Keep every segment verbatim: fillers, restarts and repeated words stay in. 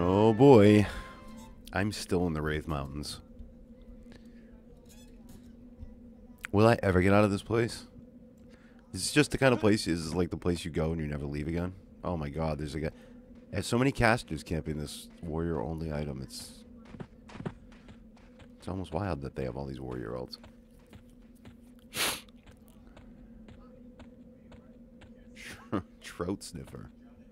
Oh boy. I'm still in the Rathe Mountains. Will I ever get out of this place? It's just the kind of place, is like the place you go and you never leave again. Oh my god, there's a guy. There's so many casters camping this warrior only item. It's it's almost wild that they have all these warrior ults. Trout sniffer.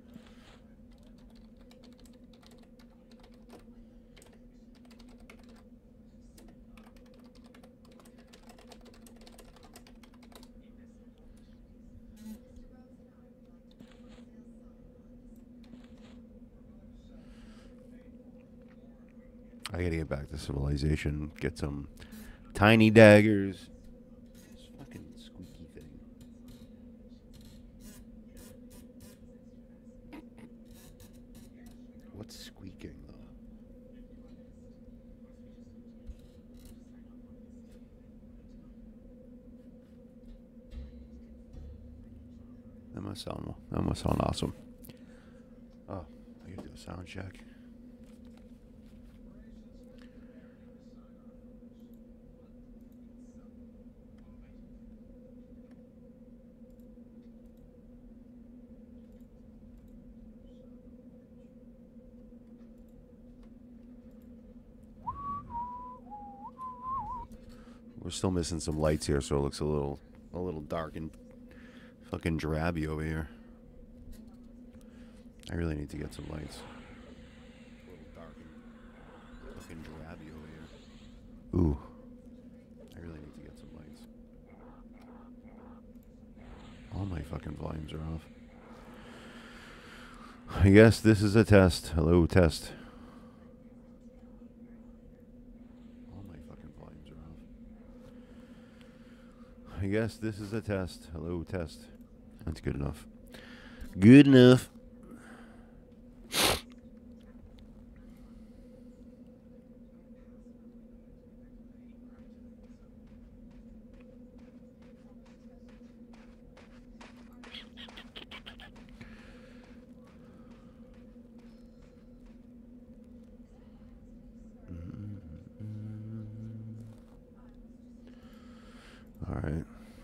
I gotta get back to civilization, get some tiny daggers. This fucking squeaky thing. What's squeaking though? That must sound that must sound awesome. Oh, I gotta do a sound check. We're still missing some lights here, so it looks a little, a little dark and fucking drabby over here. I really need to get some lights. A little dark and fucking drabby over here. Ooh, I really need to get some lights. All my fucking volumes are off. I guess this is a test. Hello, test. I guess this is a test. Hello, test. That's good enough. Good enough. All right.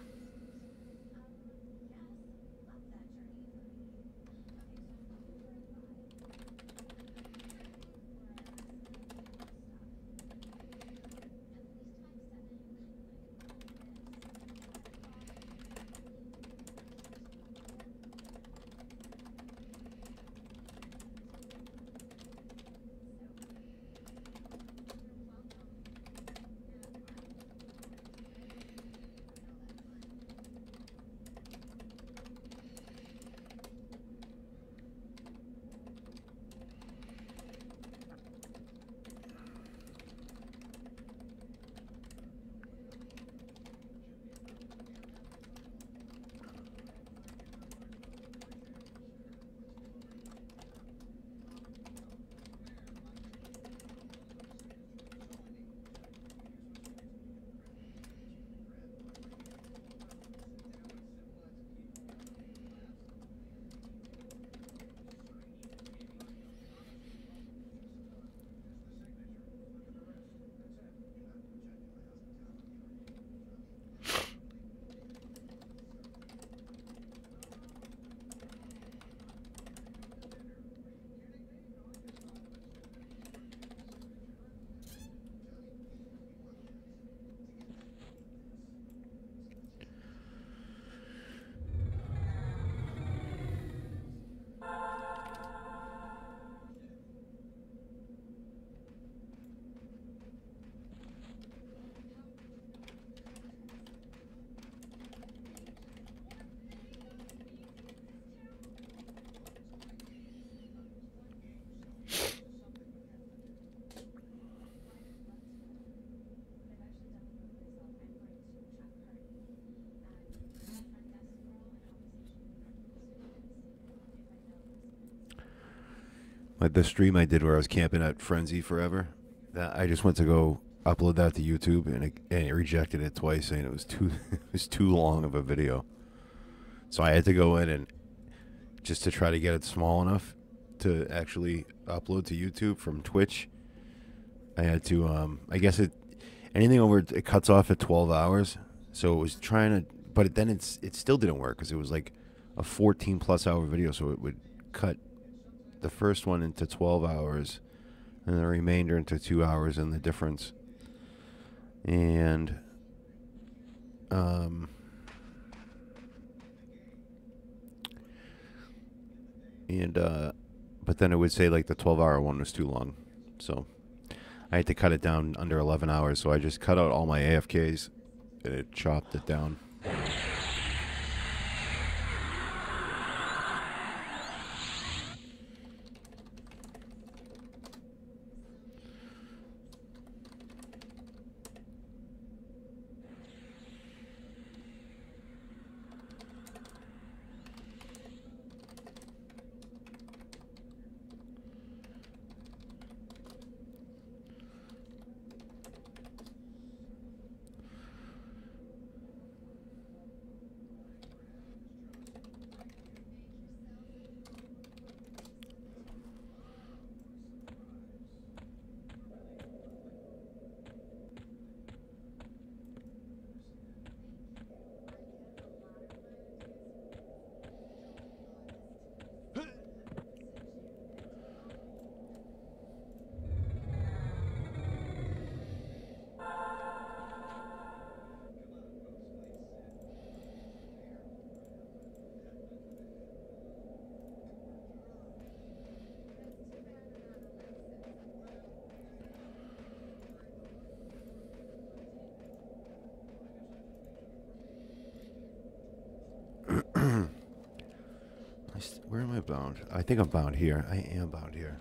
Like the stream I did where I was camping at Frenzy Forever, that I just went to go upload that to YouTube and it, and it rejected it twice, saying it was too it was too long of a video. So I had to go in and just to try to get it small enough, to actually upload to YouTube from Twitch. I had to, um, I guess it, anything over, it cuts off at twelve hours. So it was trying to, but then it's, it still didn't work because it was like a fourteen plus hour video. So it would cut the first one into twelve hours and the remainder into two hours and the difference. And, um, and, uh, but then it would say like the twelve hour one was too long. So I had to cut it down under eleven hours. So I just cut out all my A F Ks and it chopped it down. Where am I bound? I think I'm bound here. I am bound here.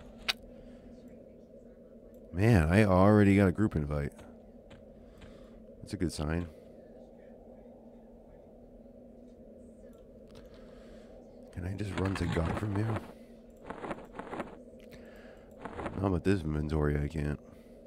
Man, I already got a group invite. That's a good sign. Can I just run to God from here? No, but this inventory I can't.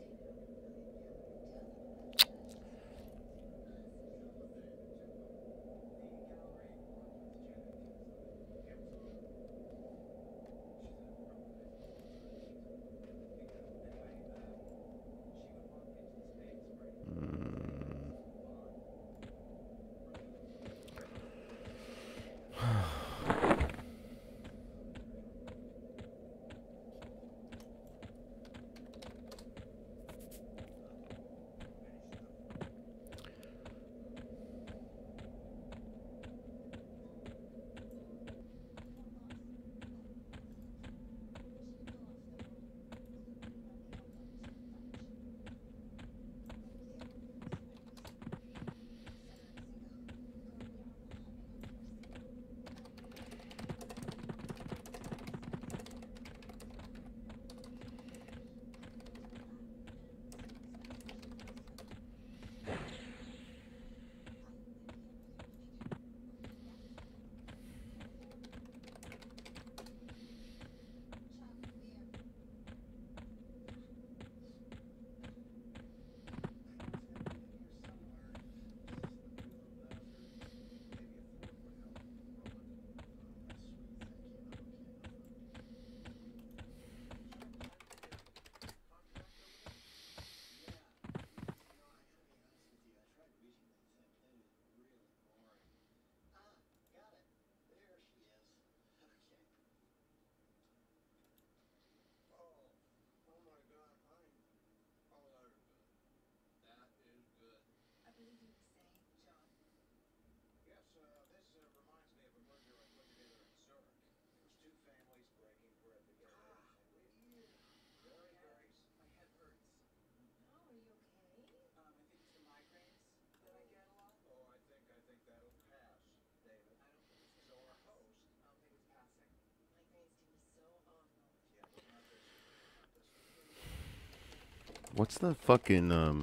What's the fucking um,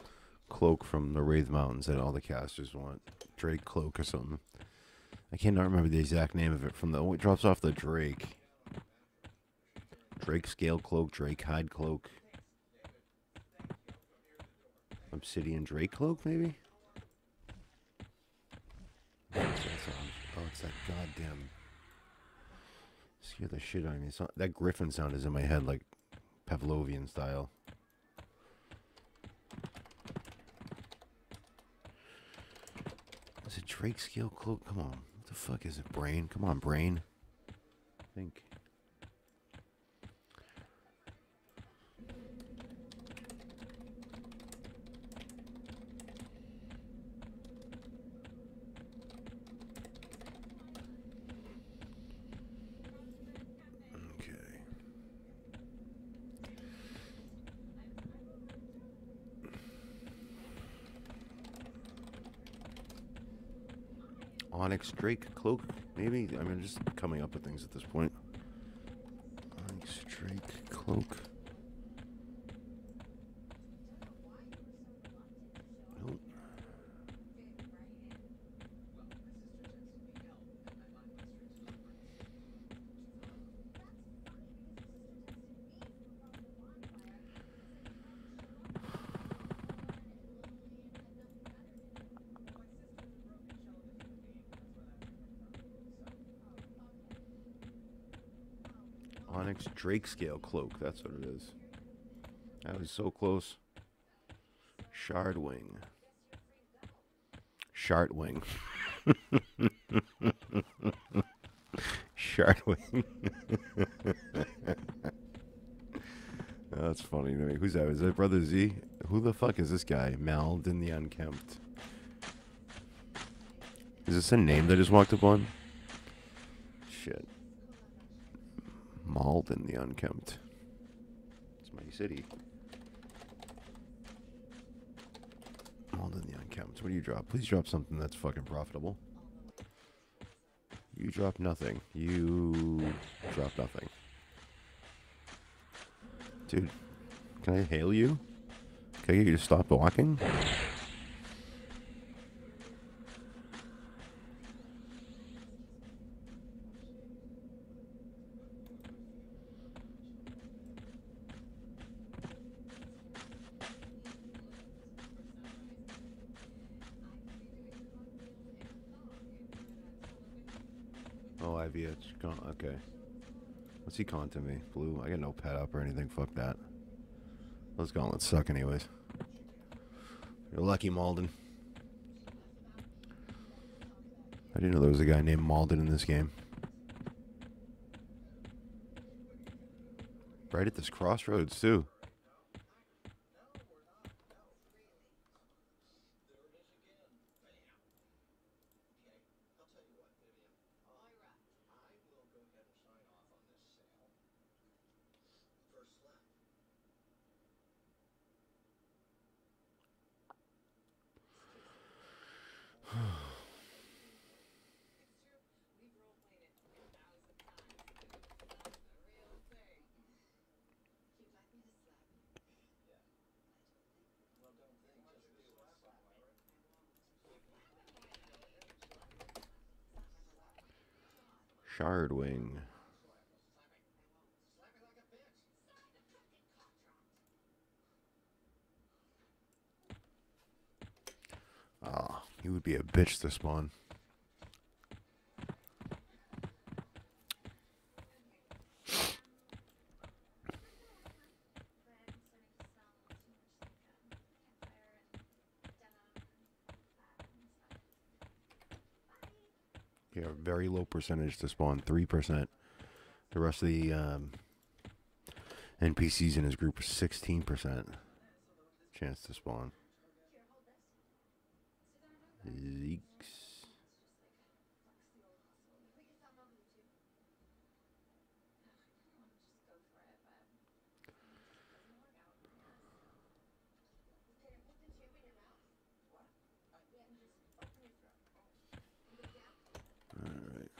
cloak from the Rathe Mountains that all the casters want? Drake cloak or something. I cannot remember the exact name of it. From the oh, it drops off the Drake. Drake scale cloak, Drake hide cloak. Obsidian Drake cloak, maybe? Oh, it's that goddamn Scared the shit out of me. It's not, that griffin sound is in my head like Pavlovian style. Is it Drake scale cloak? Come on. What the fuck is it? Brain? Come on, brain. Think. Onyx Drake cloak, maybe? I mean, just coming up with things at this point. Onyx Drake cloak. Nope. Onyx Drake scale cloak, that's what it is. That was so close. Shard wing. Shard wing. Shard wing. That's funny to me. Who's that? Is that Brother Z? Who the fuck is this guy? Malden the Unkempt. Is this a name that I just walked up on? Shit. Malden the Unkempt. It's my city. Malden the Unkempt. What do you drop? Please drop something that's fucking profitable. You drop nothing. You drop nothing. Dude, can I hail you? Can I get you to stop walking? Oh, I V H. Okay. What's he calling to me? Blue? I got no pet up or anything. Fuck that. Those gauntlets suck anyways. You're lucky, Malden. I didn't know there was a guy named Malden in this game. Right at this crossroads, too. Shard wing. Ah, he would be a bitch to spawn. Yeah, very low percentage to spawn, three percent. The rest of the um, N P Cs in his group are sixteen percent chance to spawn. Zeeks. Alright.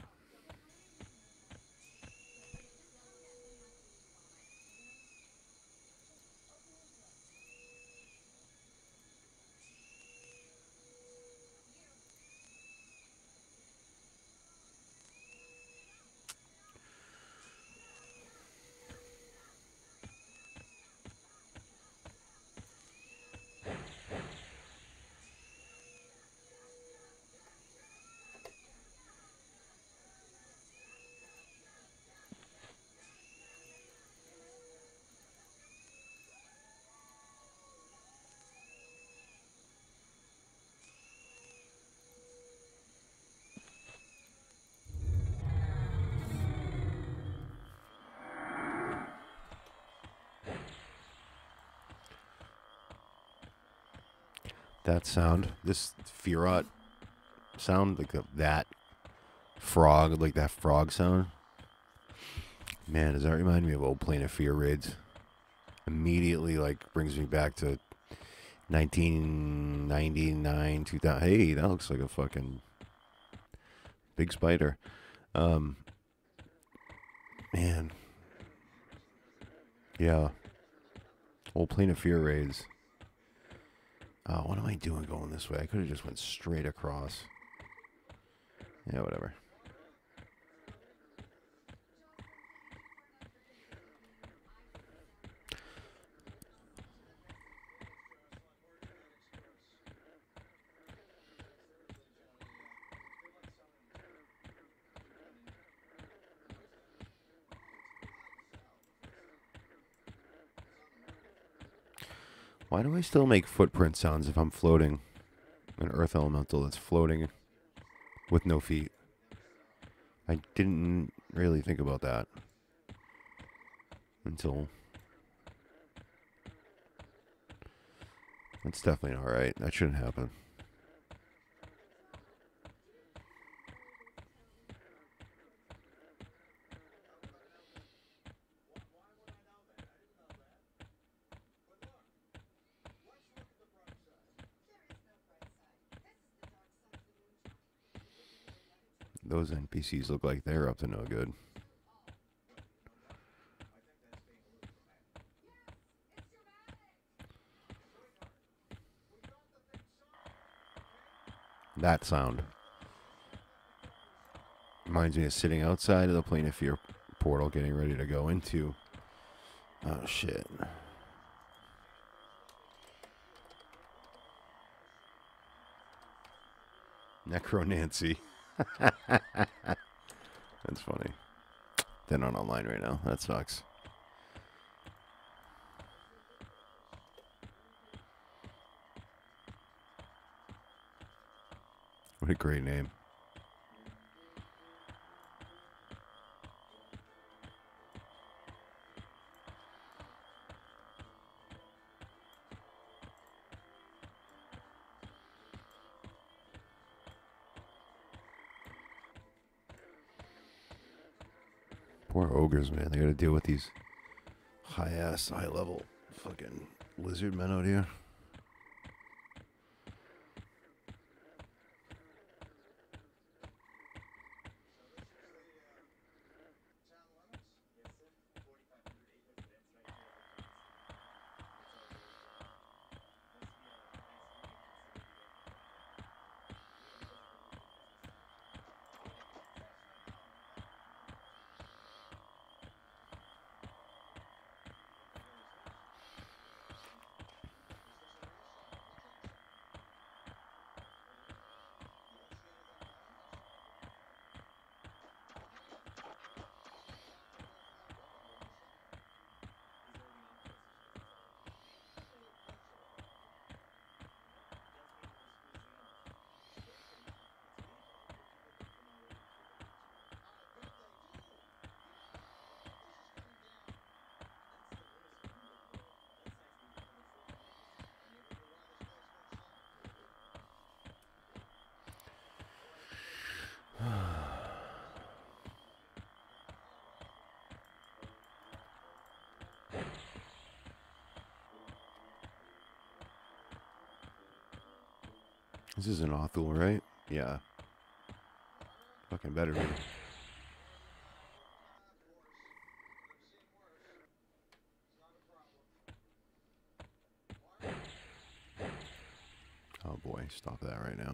That sound, this Firot sound, like the, that frog, like that frog sound. Man, does that remind me of old Plane of Fear raids? Immediately, like, brings me back to nineteen ninety-nine, two thousand. Hey, that looks like a fucking big spider. Um, man. Yeah. Old Plane of Fear raids. Oh, what am I doing going this way? I could have just went straight across. Yeah, whatever. Why do I still make footprint sounds if I'm floating? An earth elemental that's floating with no feet. I didn't really think about that until... That's definitely not right. That shouldn't happen. Those N P Cs look like they're up to no good. That sound reminds me of sitting outside of the Plane of Fear portal getting ready to go into... Oh, shit. Necronancy. That's funny. They're not online right now. That sucks. What a great name. Poor ogres, man. They gotta deal with these high-ass, high-level fucking lizard men out here. This is an Othul, right? Yeah. Fucking better be. Oh boy, stop that right now.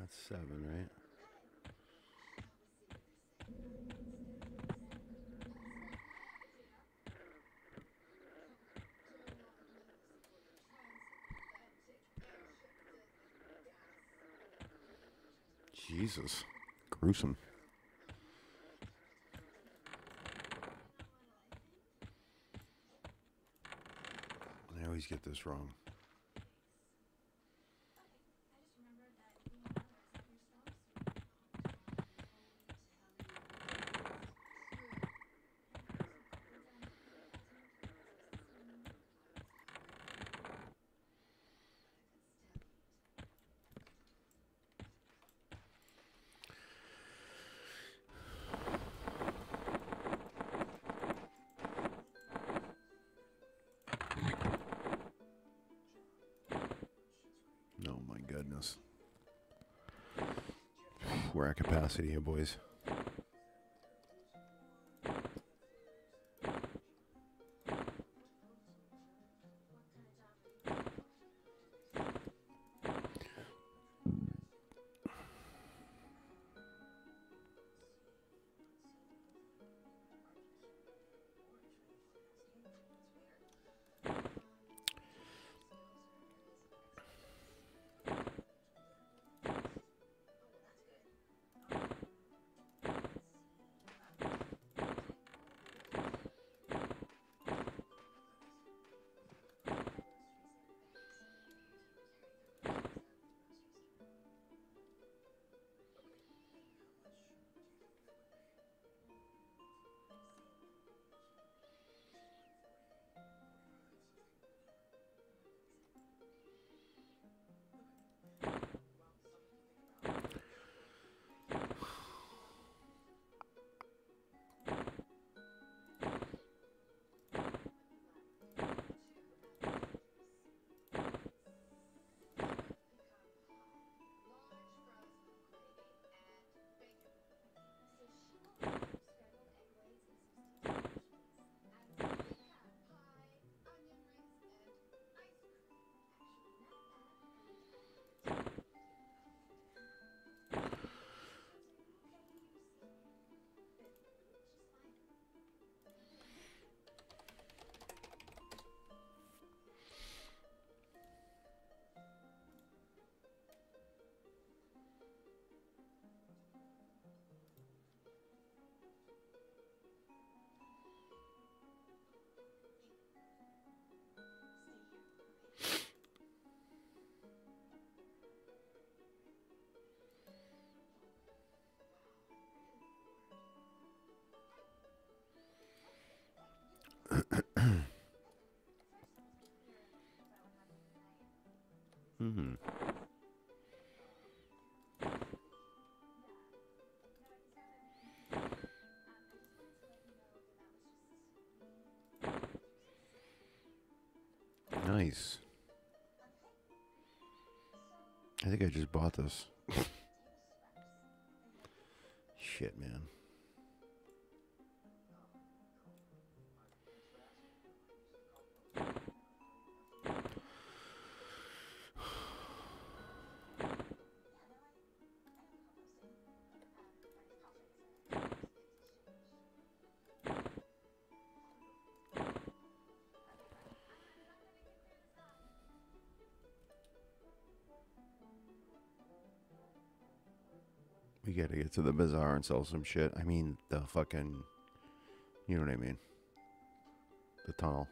That's seven, right? Jesus. Gruesome. I always get this wrong. Oh my goodness. We're at capacity here, boys. Mm-hmm. Nice. I think I just bought this. Shit, man. We gotta get to the bazaar and sell some shit. I mean, the fucking... You know what I mean. The tunnel.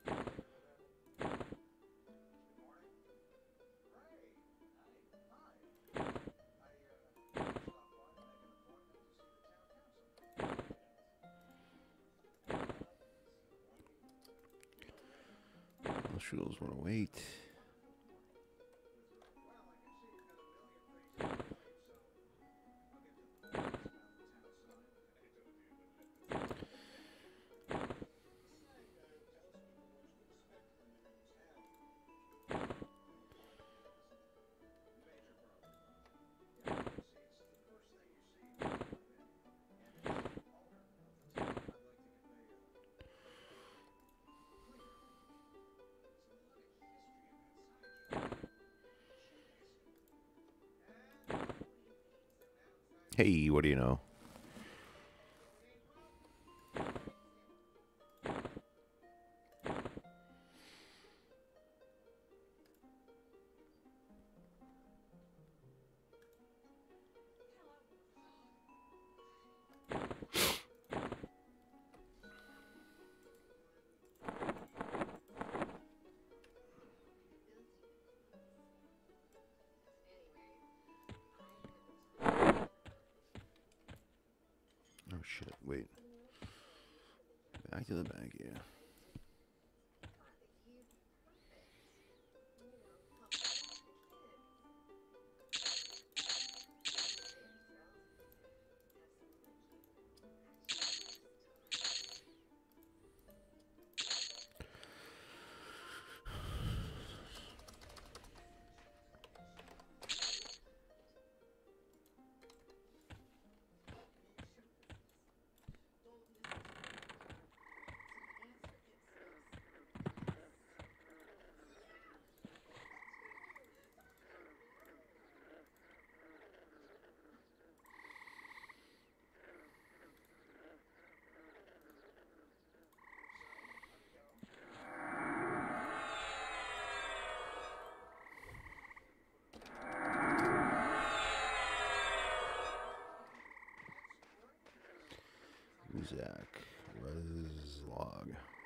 Those shoulders want to wait. Hey, what do you know? Oh shit, wait. Back to the bag, yeah. Zach, res log.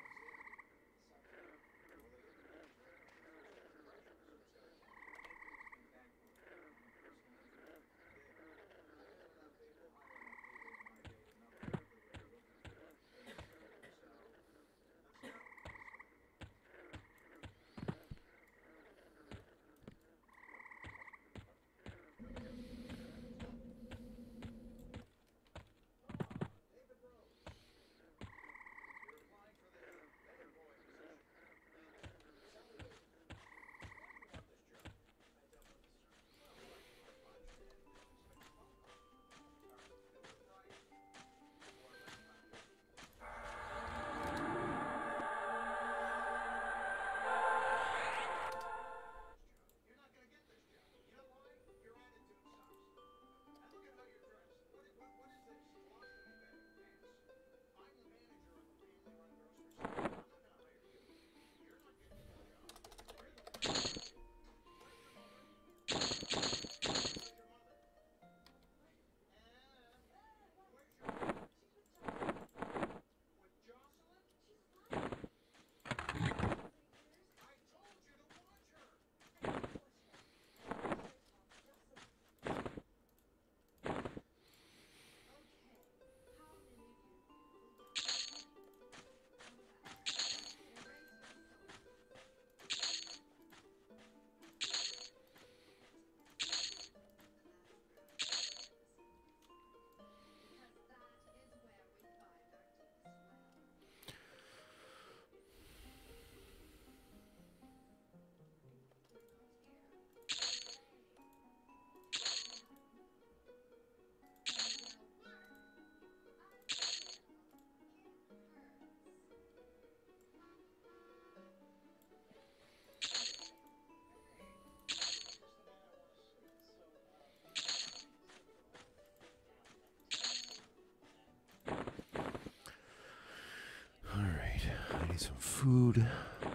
I need some food.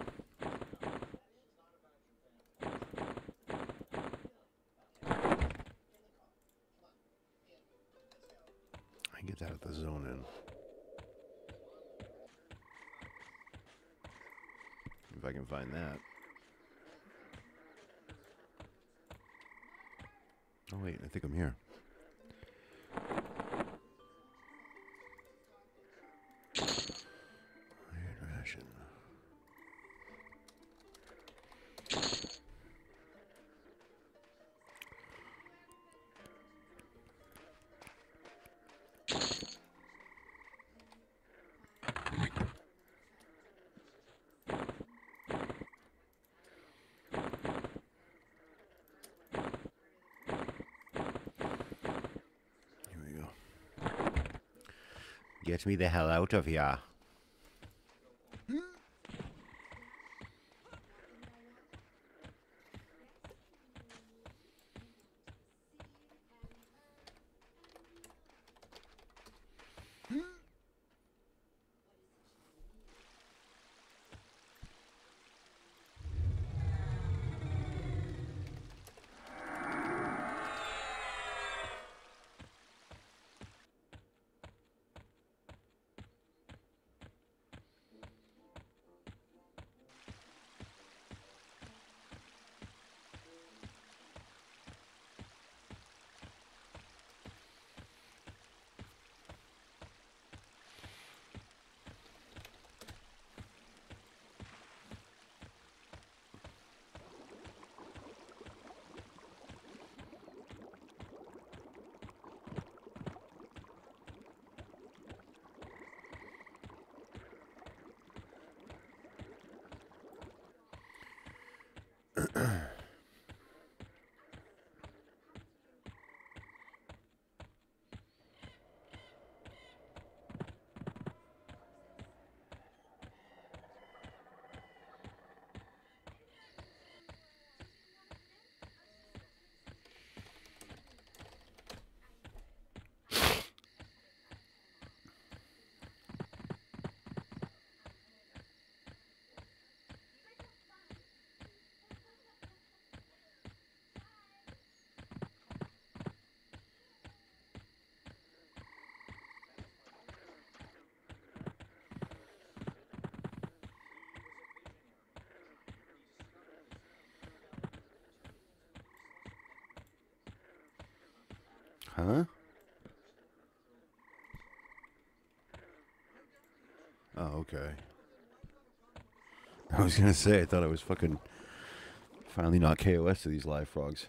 I can get that at the zone in. If I can find that. Oh wait, I think I'm here. Iron ration. Get me the hell out of here. Huh? Oh, okay. I was gonna say, I thought I was fucking finally not K O S to these live frogs.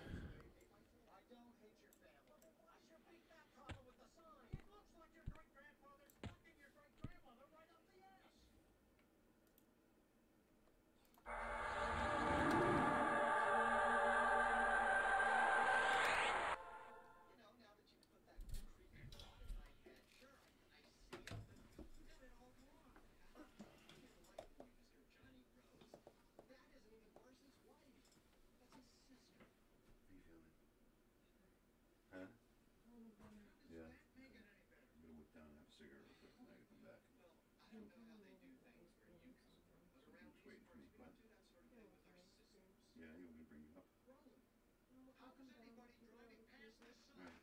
Huh? Yeah. I'm gonna whip down and have a cigarette real quick, and then I get them back. So Luke's waiting for me. What? Yeah, you want me to bring you up? Alright.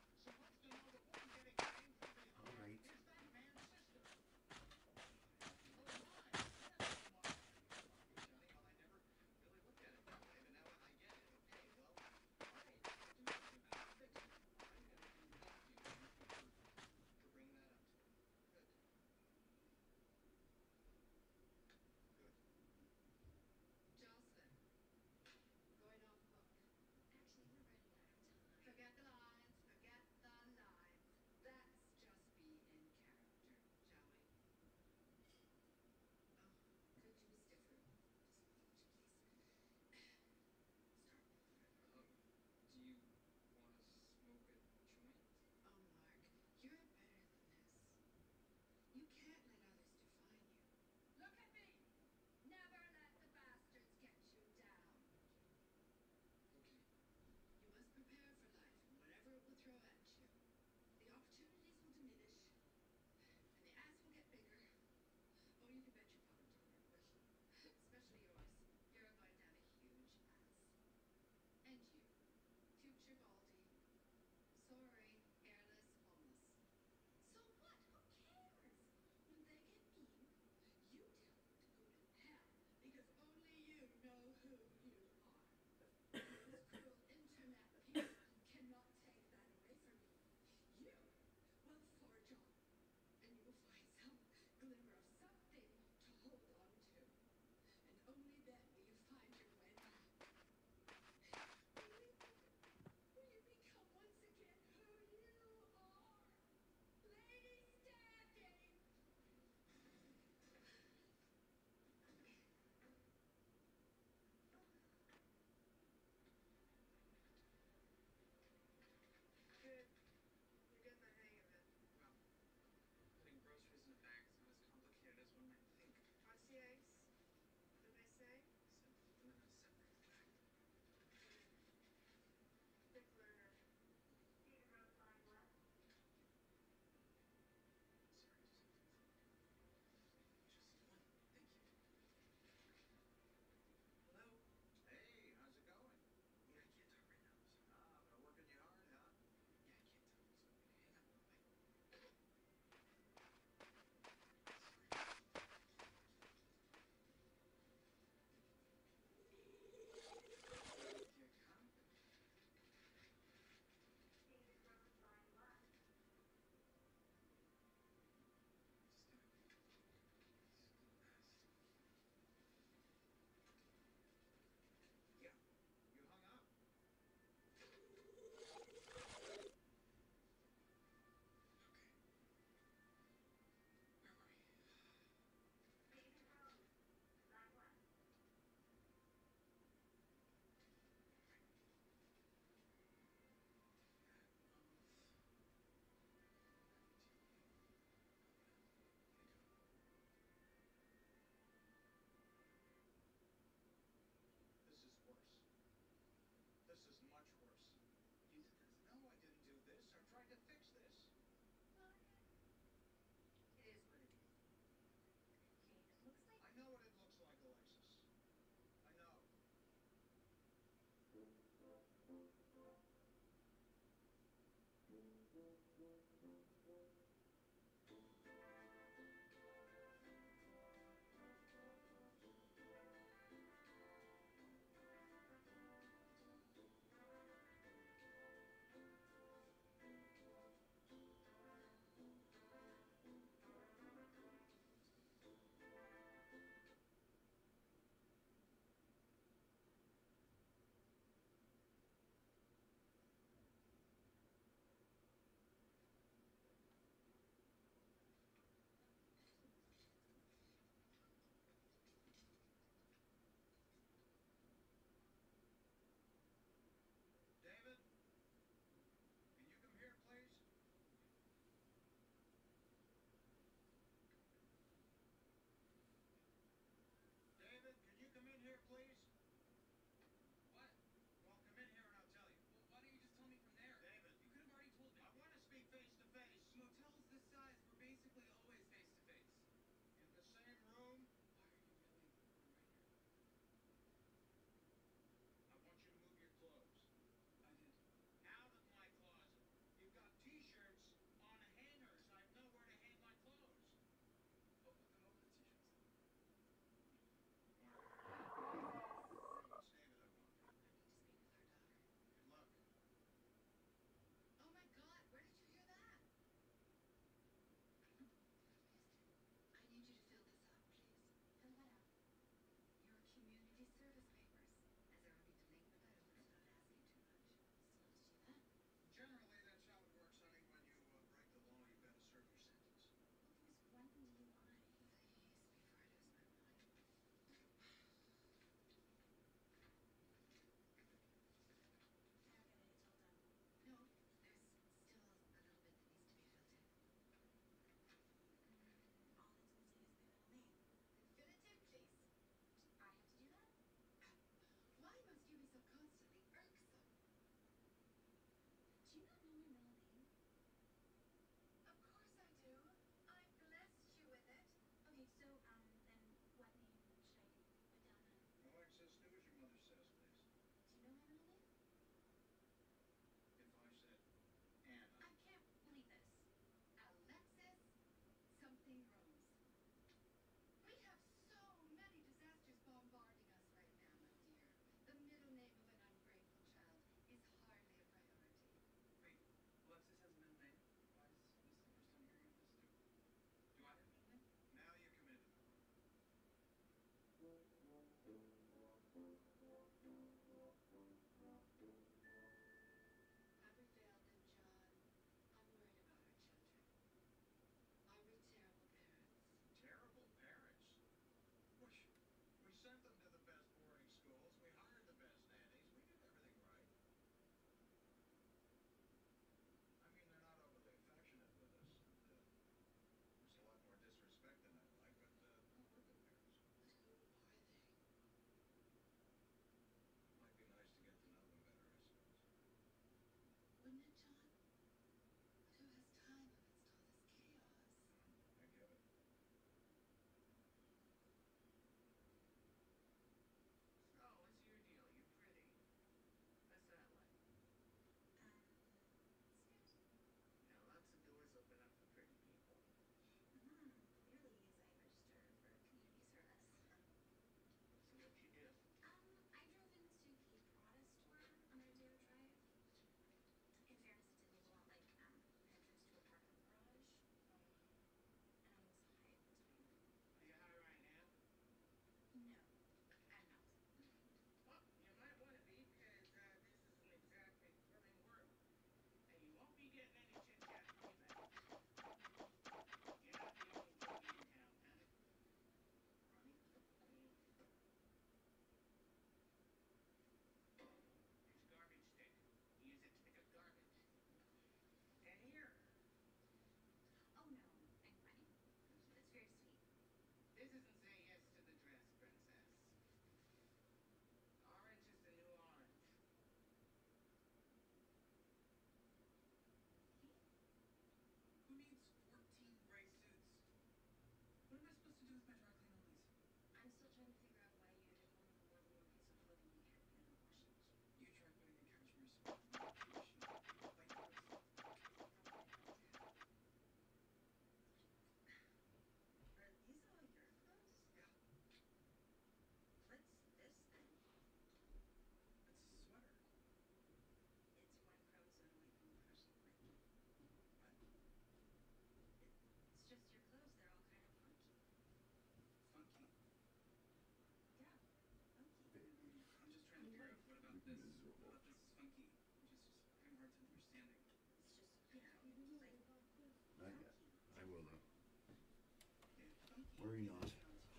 Alright. Worry not.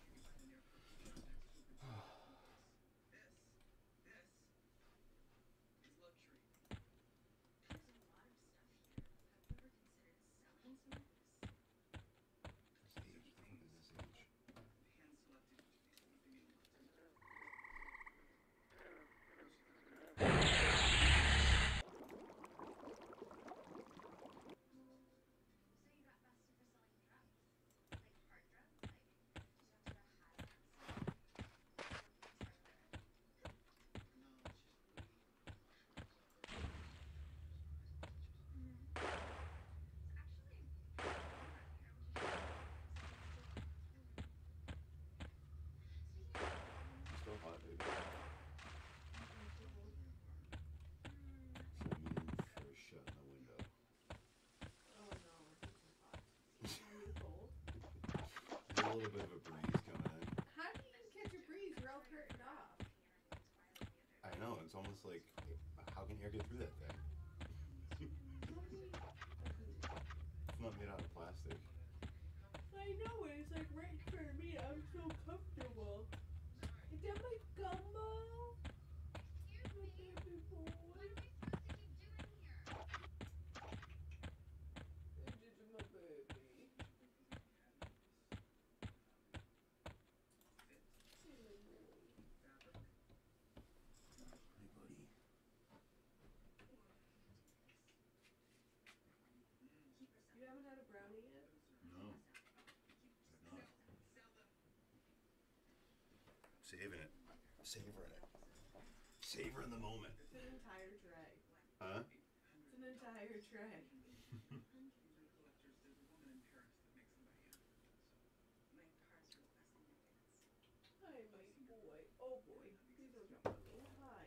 Still hot, baby. So I mean, for shutting the window. Oh no, it's too hot. Are you cold? There's a little bit of a breeze coming in. How do you even catch a breeze? You're all curtained off. I know, it's almost like, how can air get through that thing? It's not made out of plastic. I know it. It's like right in front of me. I'm so comfortable. Is that my gumbo? My baby boy. This is my baby. Hey, buddy. You haven't had a brownie yet? No. Not. Saving it. Savoring it. Savoring the moment. It's an entire tray. Huh? It's an entire tray. Hi, my boy. Oh boy. Please don't jump on me. Hi.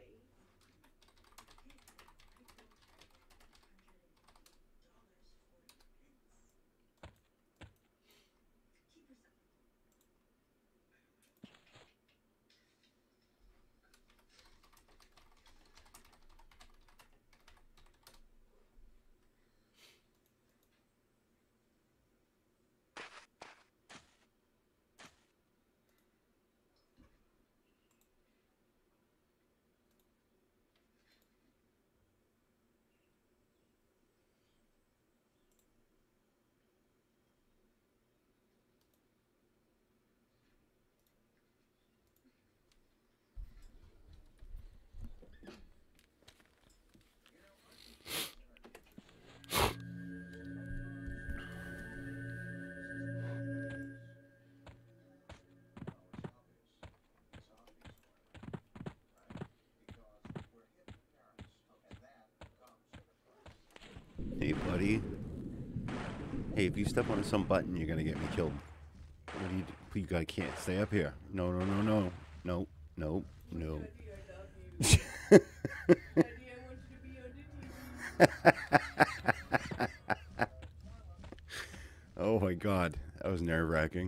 Hey, buddy. Hey, if you step on some button, you're gonna get me killed. What do you do? You gotta can't stay up here. No, no, no, no, no, no, no. Daddy, I love you. Daddy, I want you to be on the T V. Oh my God, that was nerve wracking.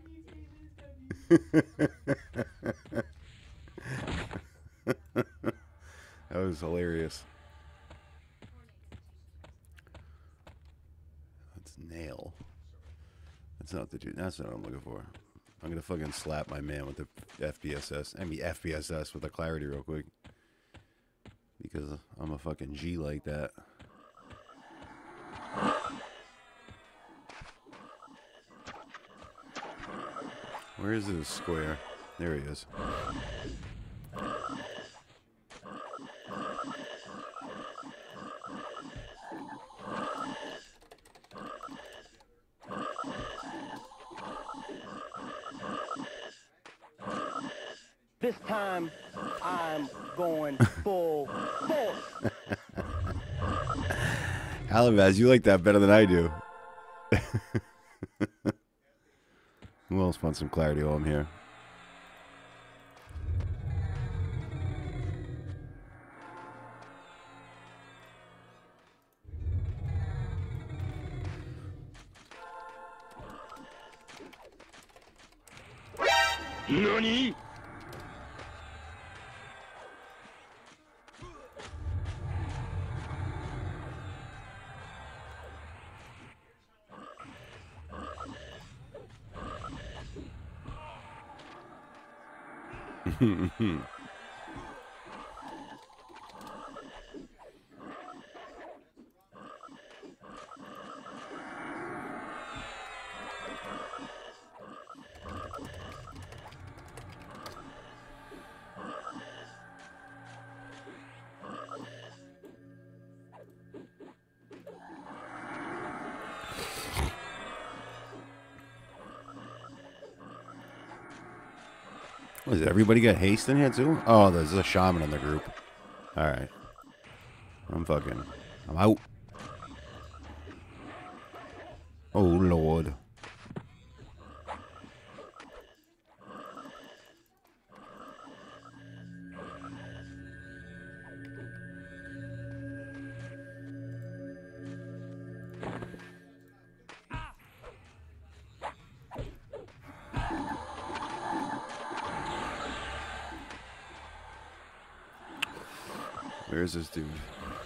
That was hilarious. That's nail. That's not the dude. That's not what I'm looking for. I'm gonna fucking slap my man with the F B S S. I mean F B S S with the clarity real quick. Because I'm a fucking G like that. Where is this square? There he is. This time, I'm going full force. Alabaz, you like that better than I do. Who else wants some clarity while I'm here? NANI?! What is it? Everybody got haste in here too? Oh, there's a shaman in the group. Alright. I'm fucking... I'm out. Oh, Lord. Where's this dude?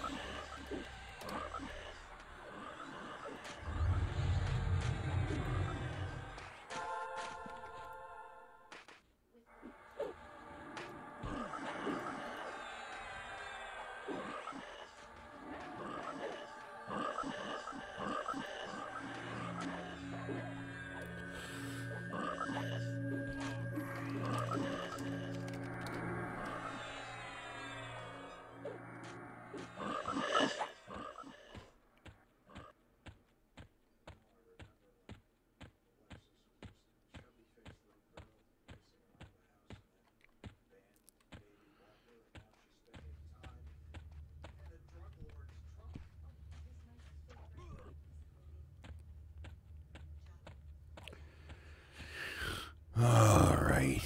All right.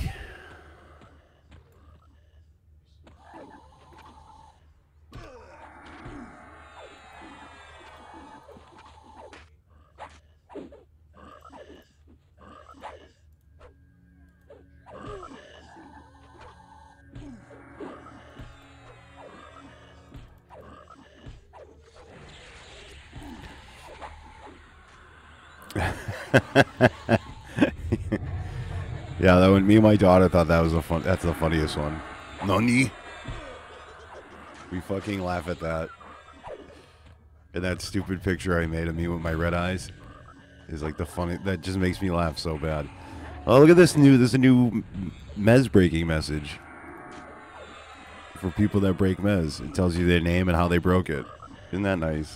Yeah, that one. Me and my daughter thought that was a fun. That's the funniest one. Nani? We fucking laugh at that. And that stupid picture I made of me with my red eyes is like the funny. That just makes me laugh so bad. Oh, look at this new. There's a new mez breaking message for people that break mez. It tells you their name and how they broke it. Isn't that nice?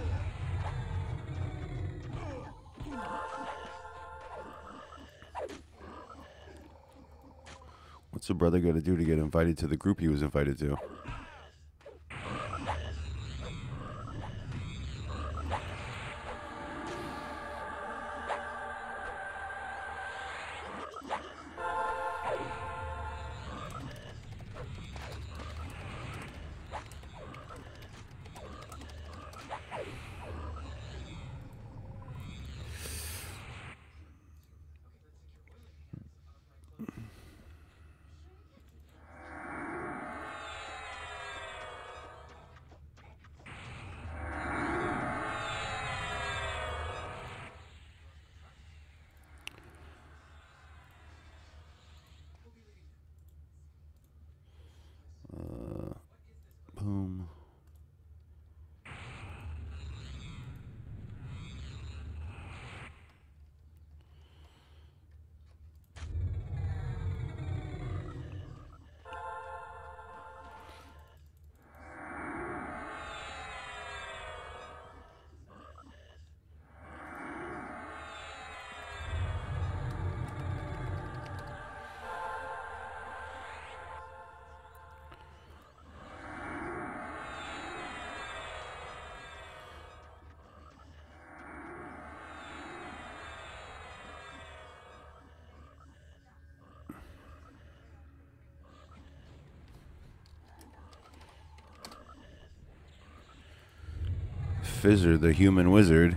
What's the brother got to do to get invited to the group he was invited to? Boom. Fizzer, the human wizard.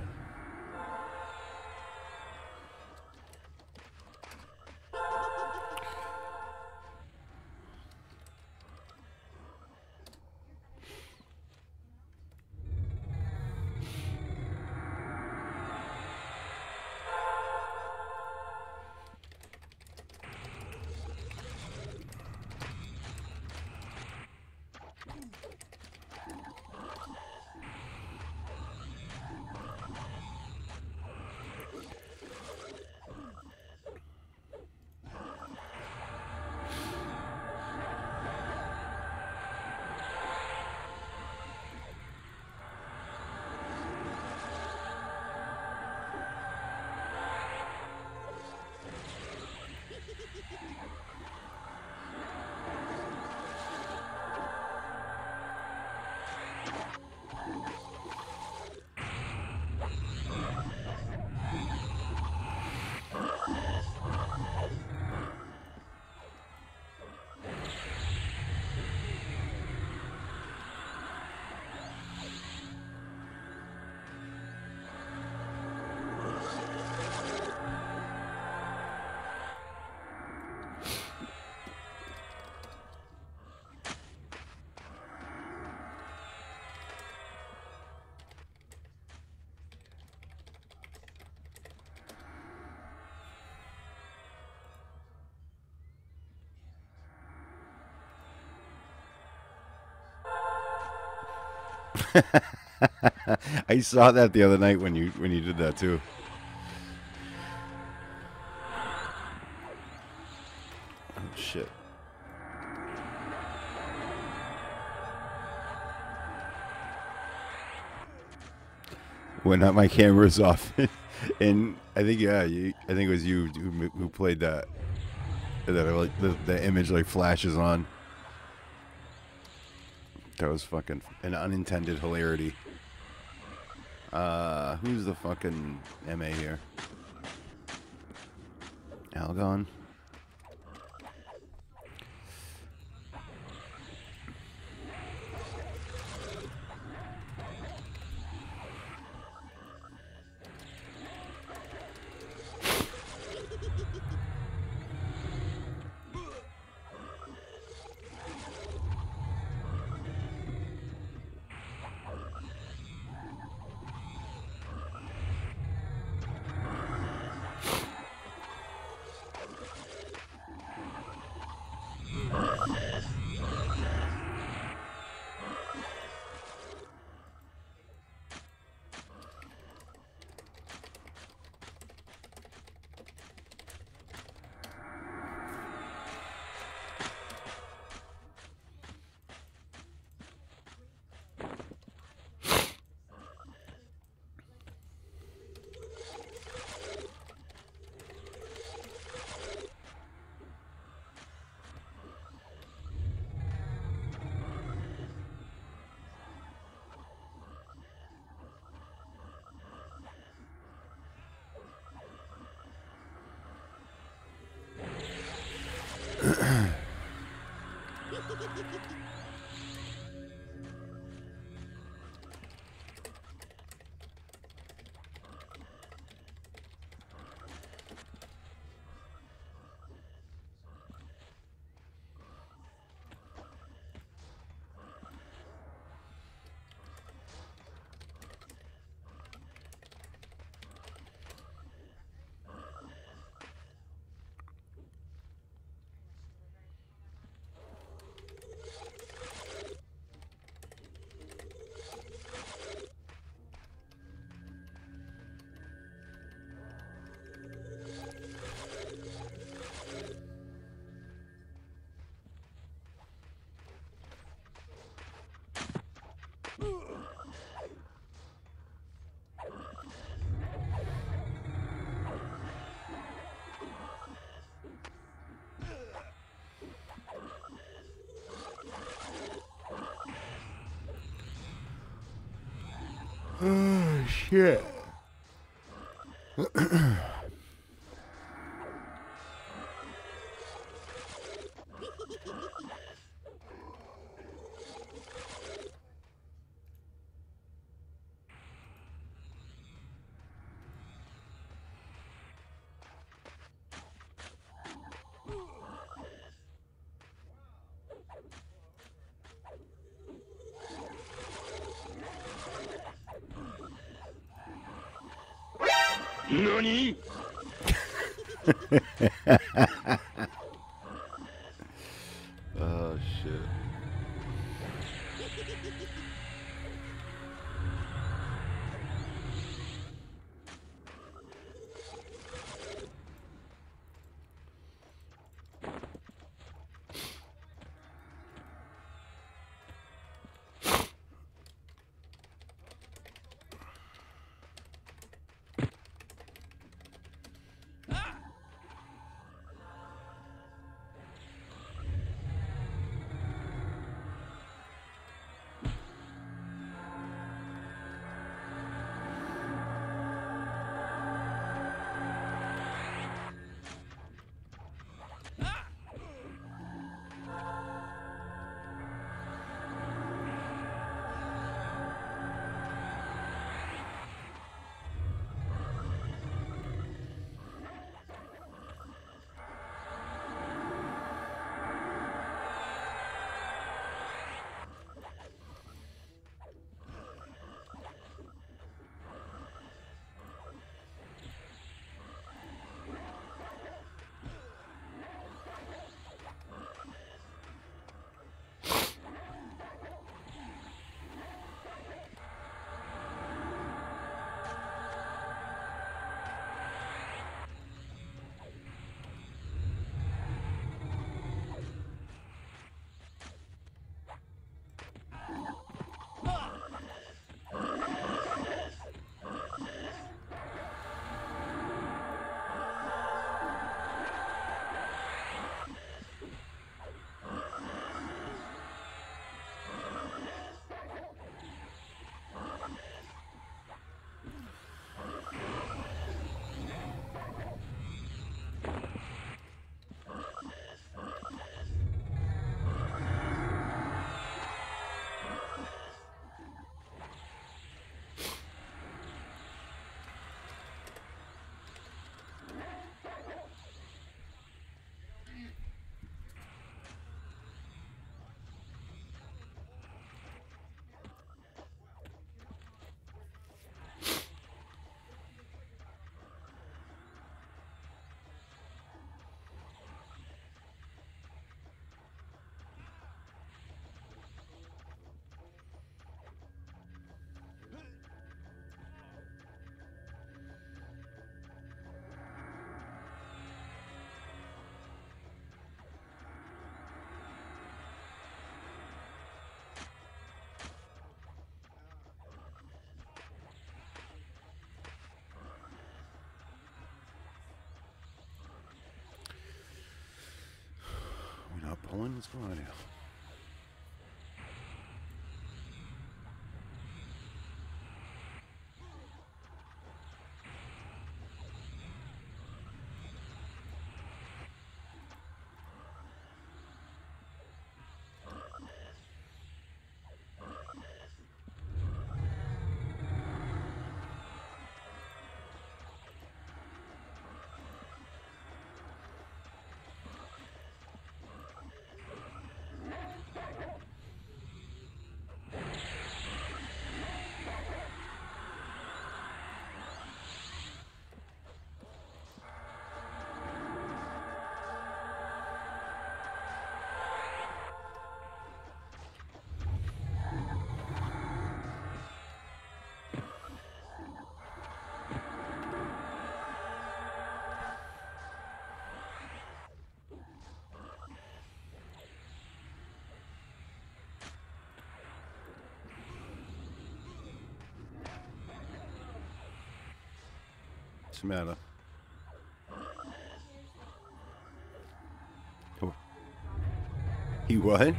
I saw that the other night when you when you did that too. Oh shit. When uh, my camera's off, and I think yeah, you, I think it was you who, who played that. That like the, the image like flashes on. That was fucking an unintended hilarity. Uh, who's the fucking M A here? Algon. Oh shit. NANI?! Oh shit. going? What's going on here? What's the matter? Oh. He what?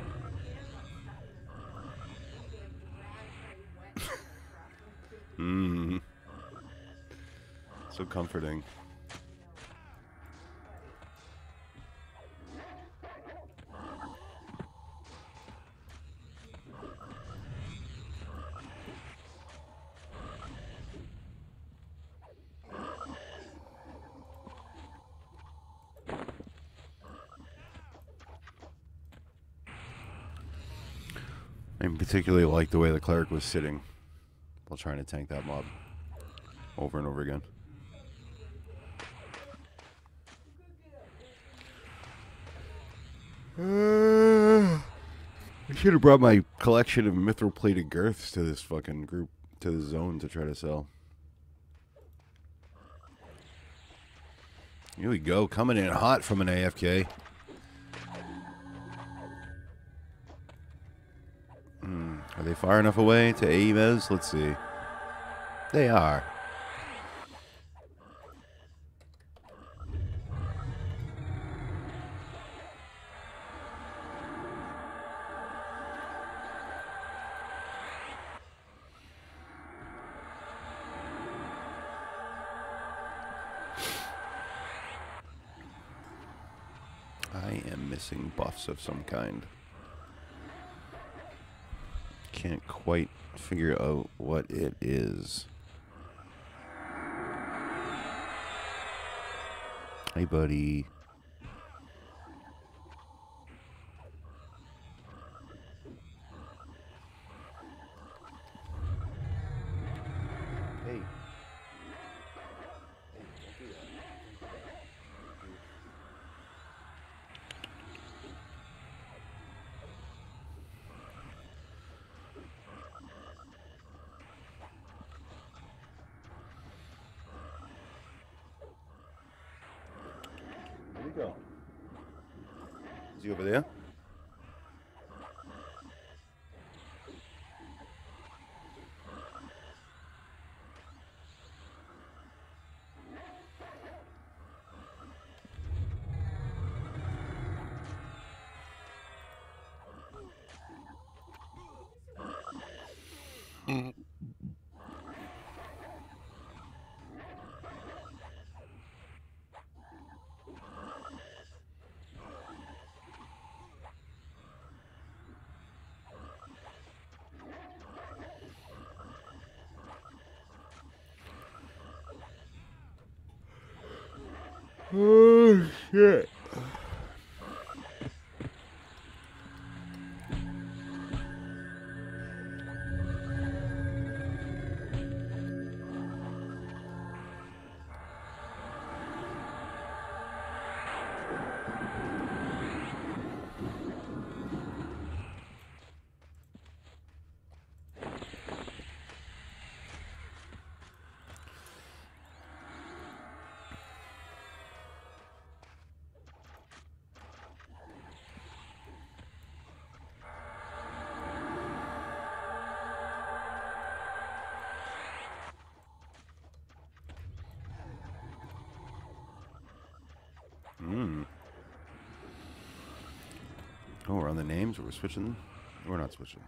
Mmm. So comforting. I particularly like the way the cleric was sitting while trying to tank that mob over and over again. Uh, I should have brought my collection of mithril plated girths to this fucking group, to the zone to try to sell. Here we go, coming in hot from an A F K. Hmm. Are they far enough away to aim as? Let's see. They are. I am missing buffs of some kind. Can't quite figure out what it is. Hey, buddy. Hey. Where'd he go? Is he over there? Oh, shit. Oh, we're on the names. We're switching them. We're not switching.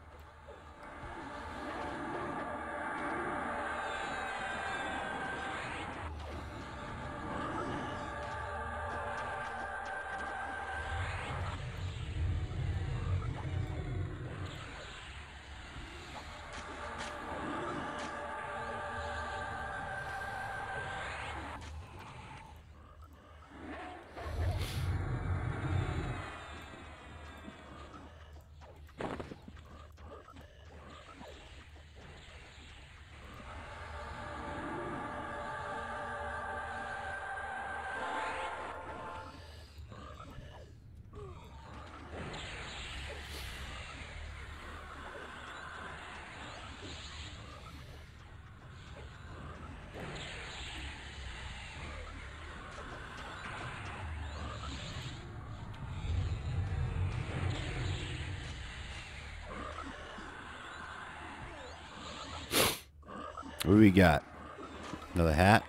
What do we got? Another hat?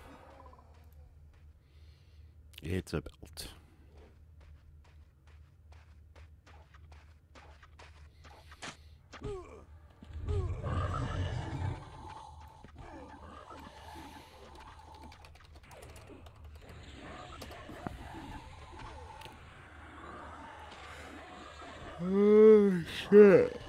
It's a belt. Oh, shit.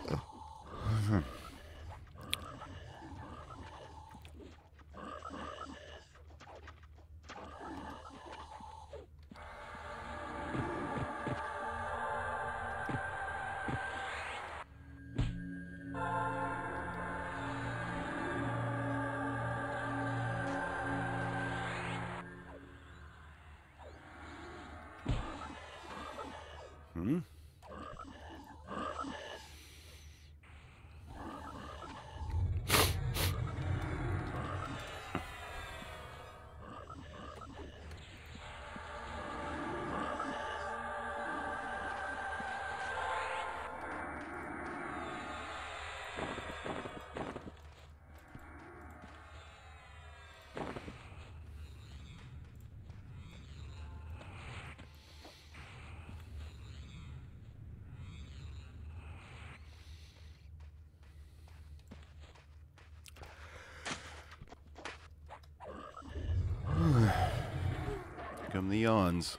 Hmm? Come the yawns.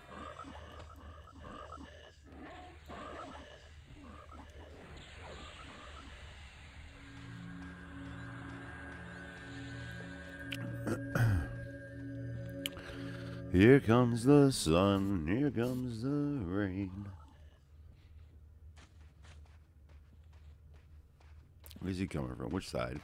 Here comes the sun, here comes the rain. Where's he coming from? Which side?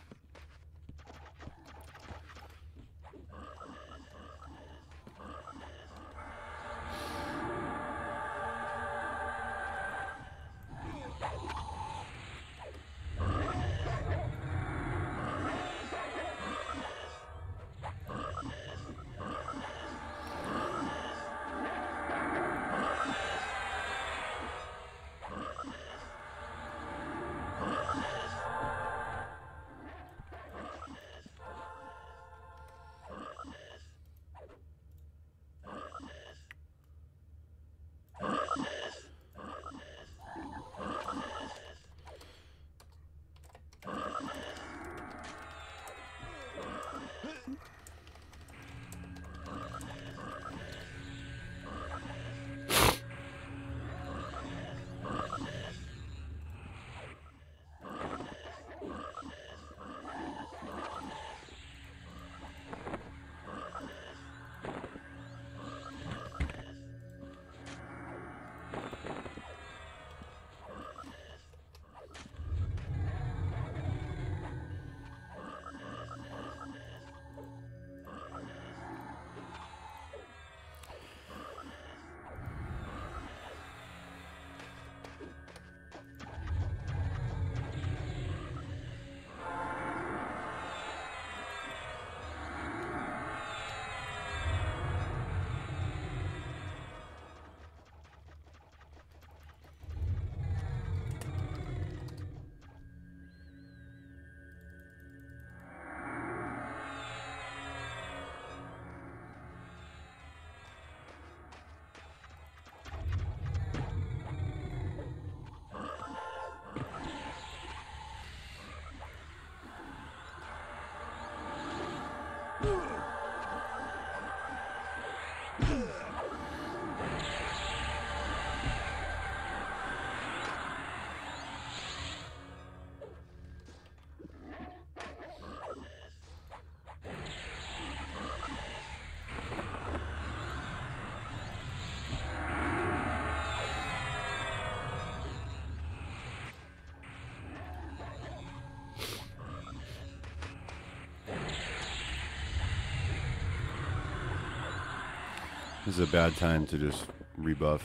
This is a bad time to just rebuff.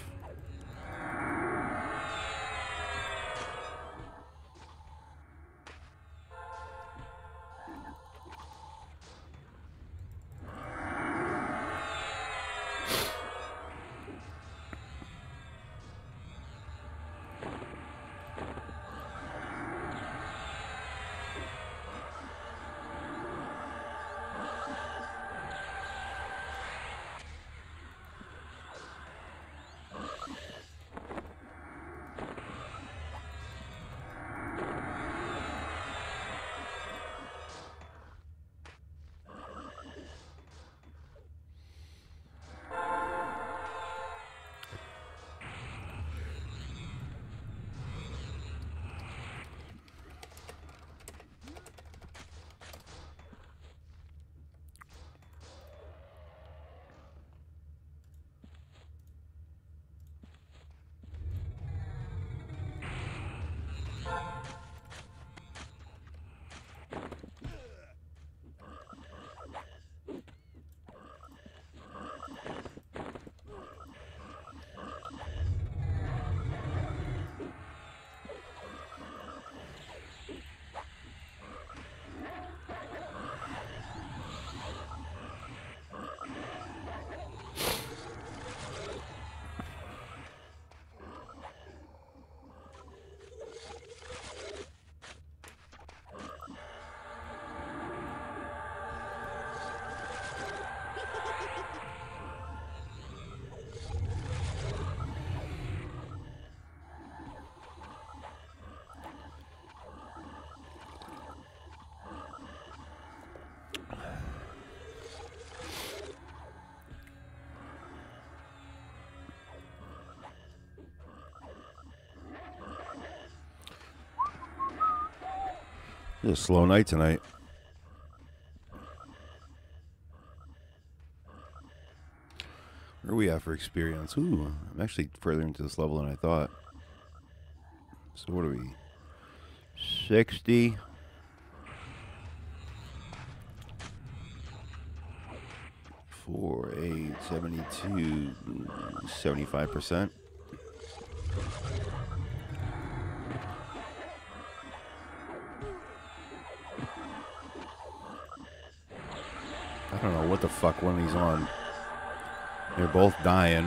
It's a slow night tonight. Where are we at for experience? Ooh, I'm actually further into this level than I thought. So what are we? sixty. four, eight, seventy-two, seventy-five percent. I don't know what the fuck one of these on. They're both dying.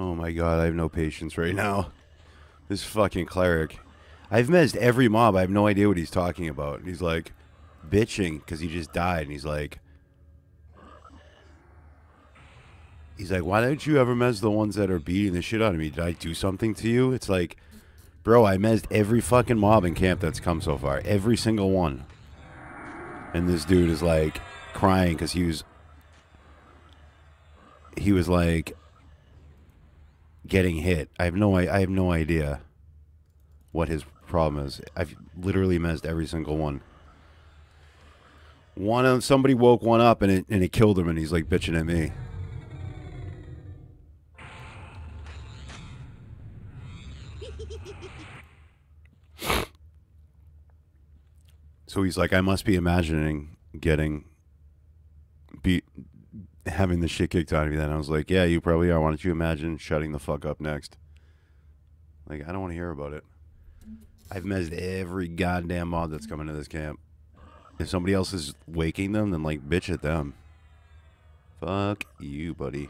Oh my god, I have no patience right now. This fucking cleric. I've mezzed every mob. I have no idea what he's talking about. He's like bitching because he just died. And he's like, he's like, why don't you ever mezz the ones that are beating the shit out of me? Did I do something to you? It's like, bro, I mezzed every fucking mob in camp that's come so far. Every single one. And this dude is like crying because he was, he was like getting hit. I have no, I have no idea what his problem is. I've literally mezzed every single one. One of somebody woke one up and it and it killed him, and he's like bitching at me. So he's like, I must be imagining getting beat, having the shit kicked out of you. Then I was like, yeah, you probably are. Why don't you imagine shutting the fuck up next? Like, I don't want to hear about it. I've mezzed every goddamn mob that's coming to this camp. If somebody else is waking them, then like bitch at them. Fuck you, buddy.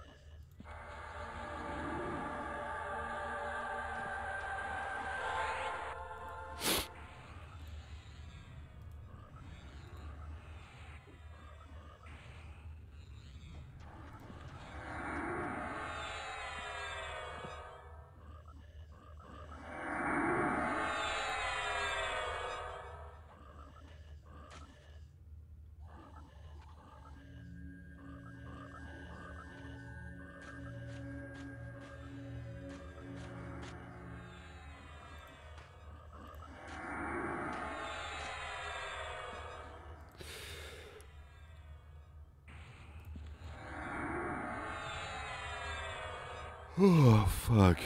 Oh, fuck.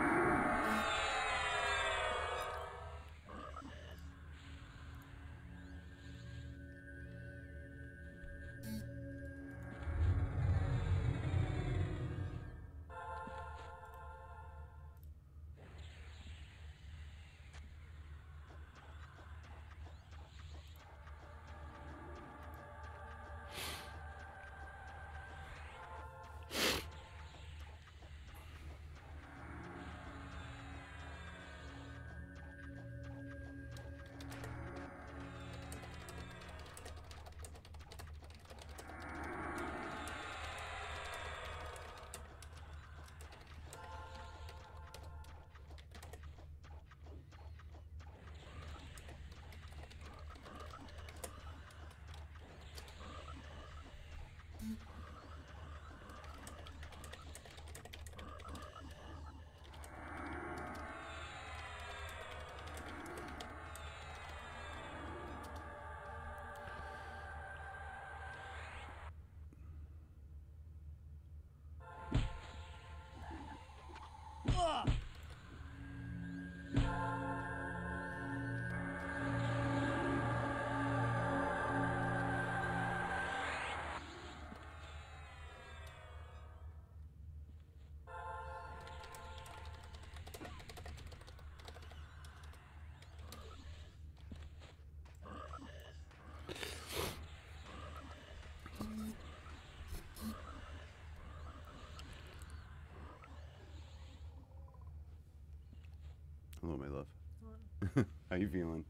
Hello, my love. How you feeling?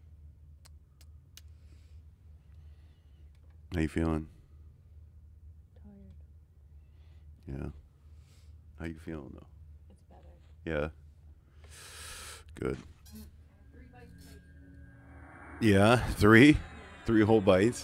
How you feeling? Tired. Yeah. How you feeling though? It's better. Yeah. Good. Yeah, three, three whole bites.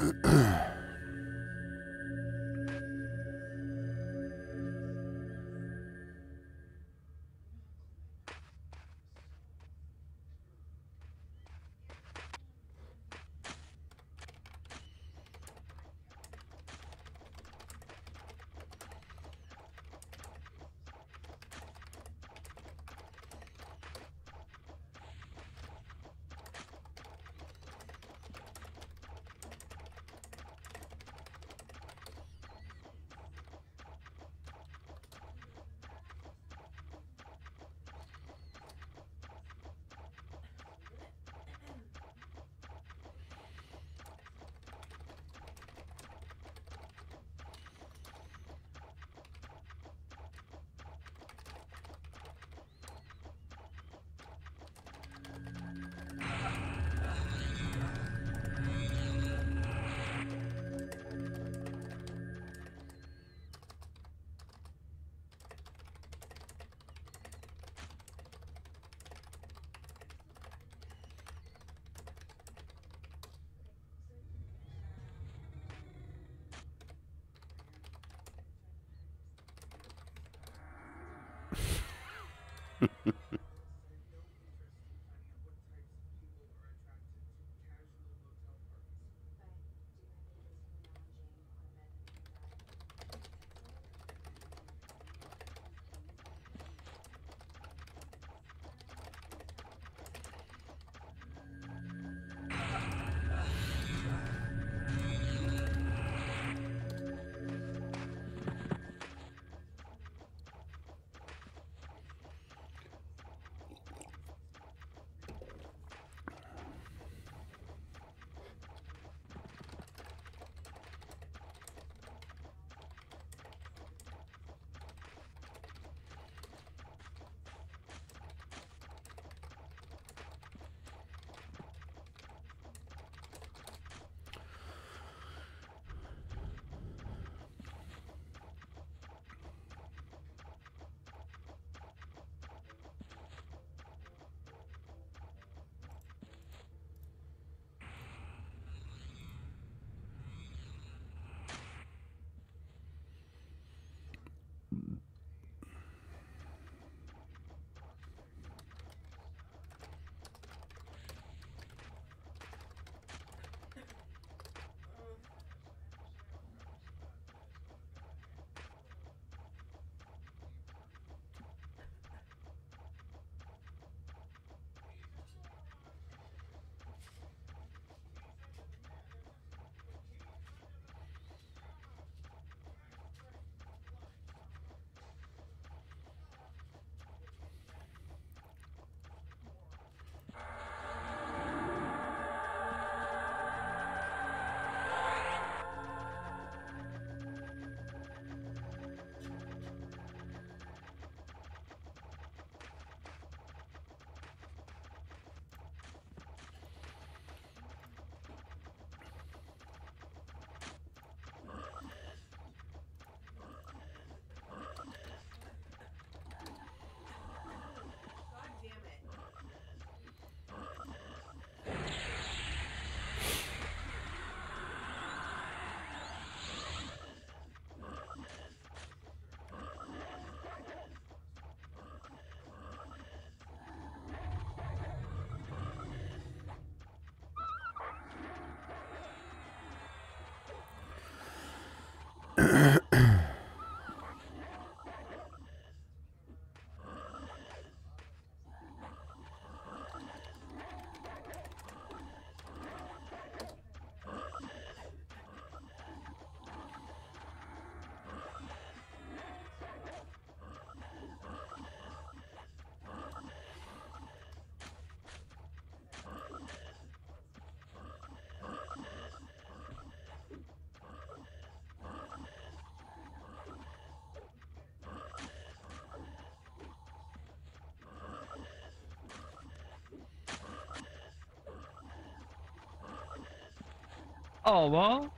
Oh, well.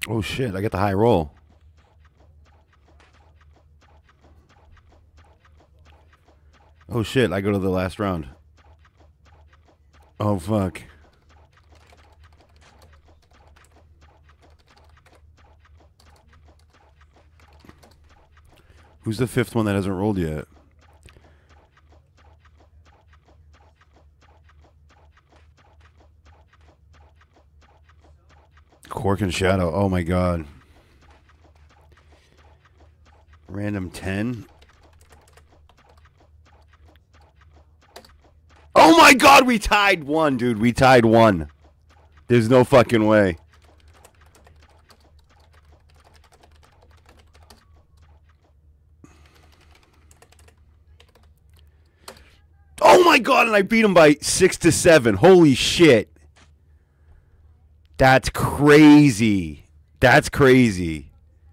Oh shit, I get the high roll. Oh shit, I go to the last round. Oh fuck. Who's the fifth one that hasn't rolled yet? Quarken Shadow. Oh my god. Random ten. Oh my god, we tied one, dude. We tied one. There's no fucking way. Oh my god, and I beat him by six to seven. Holy shit. That's crazy. That's crazy.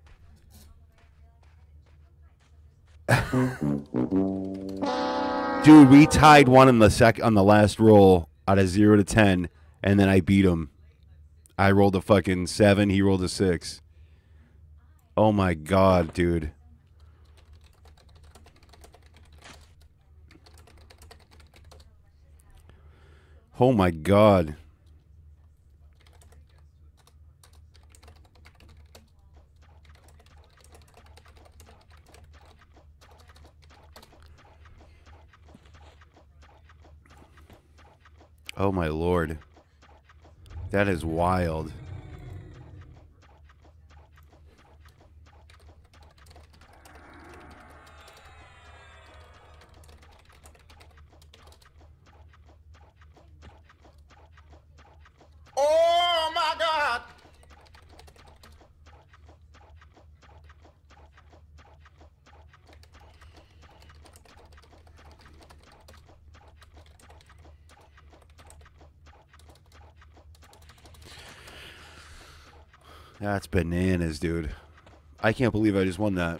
Dude, we tied one in the sec on the last roll out of zero to ten, and then I beat him. I rolled a fucking seven, he rolled a six. Oh my god, dude. Oh my god. Oh my lord. That is wild. Oh my God! That's bananas, dude. I can't believe I just won that.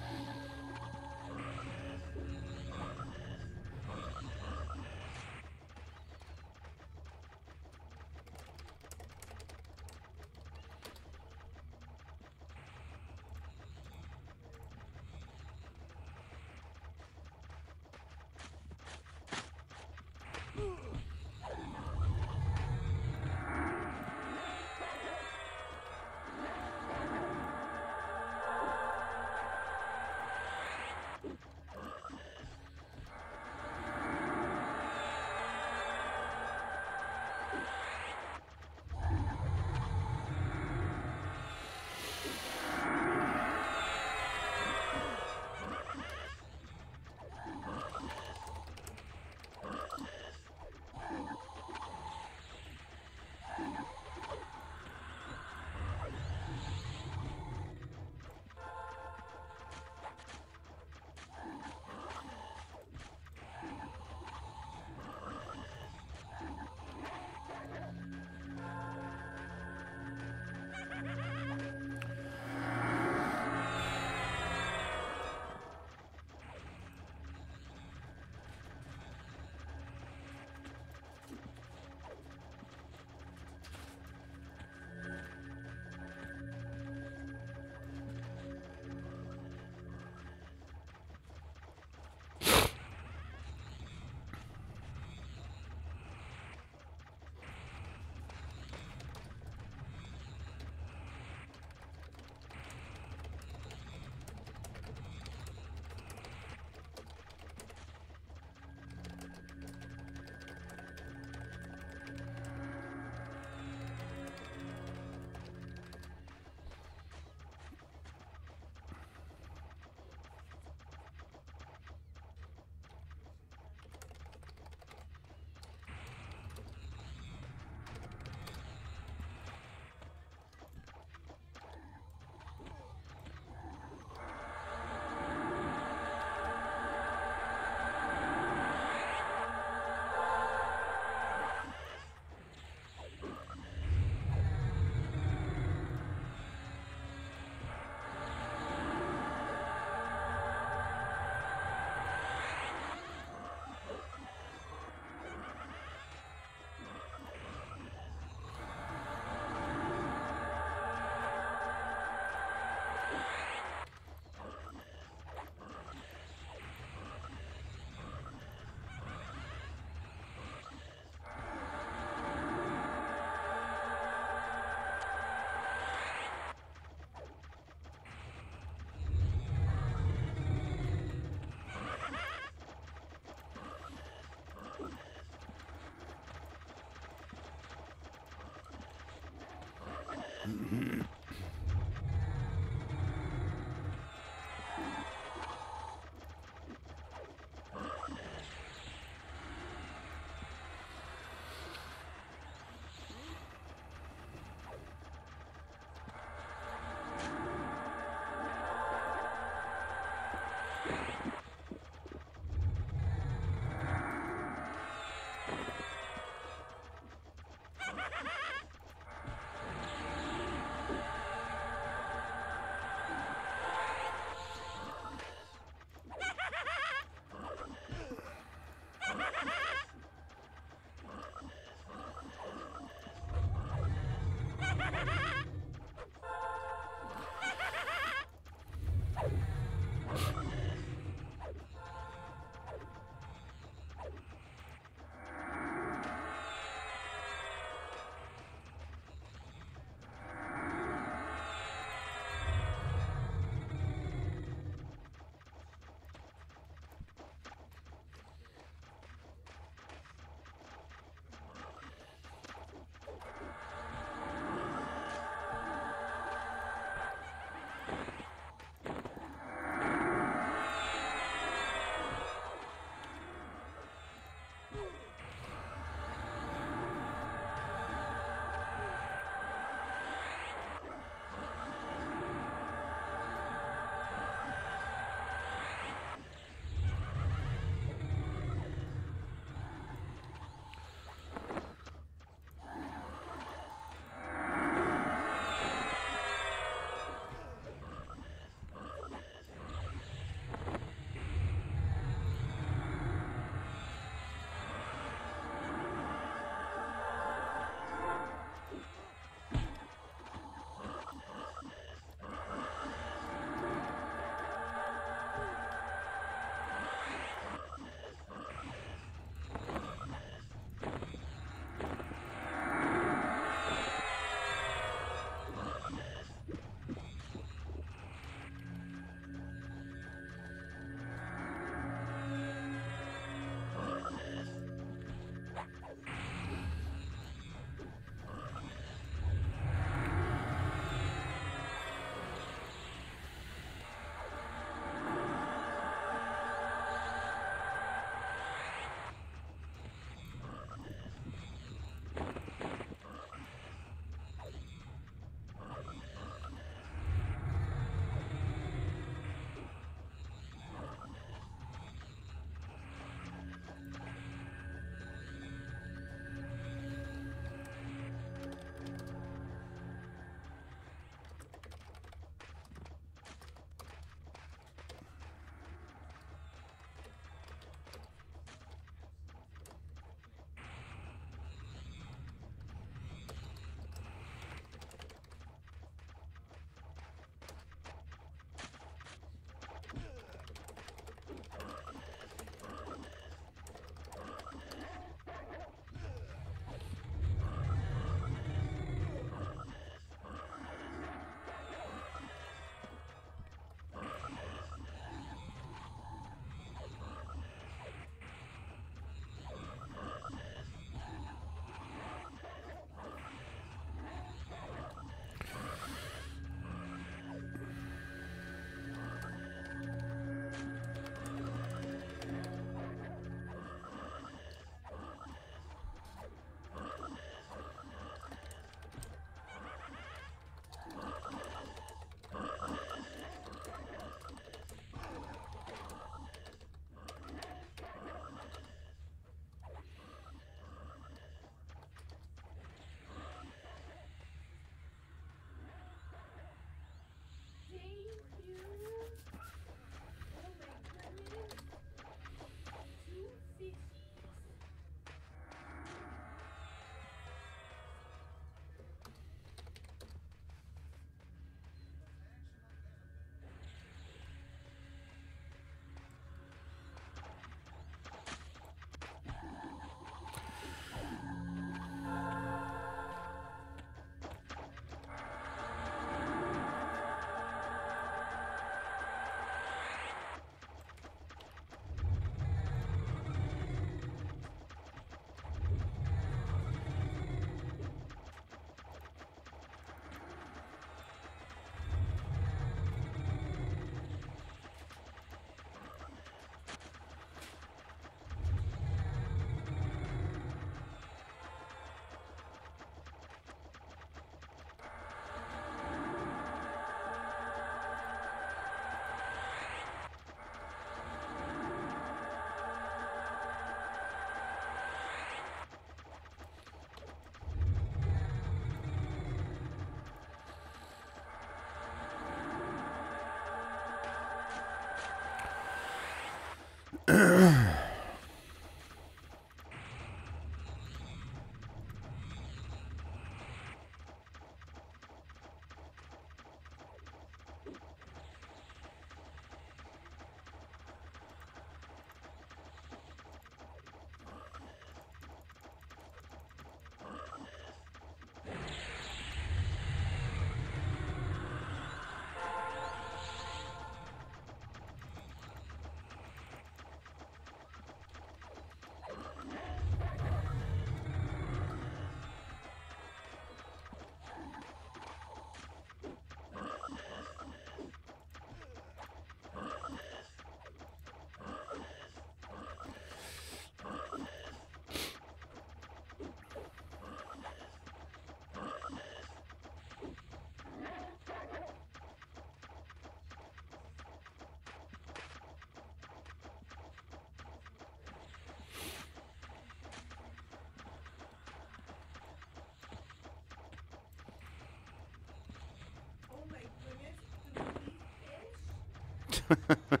Oh my goodness, three fish? Three fish? That's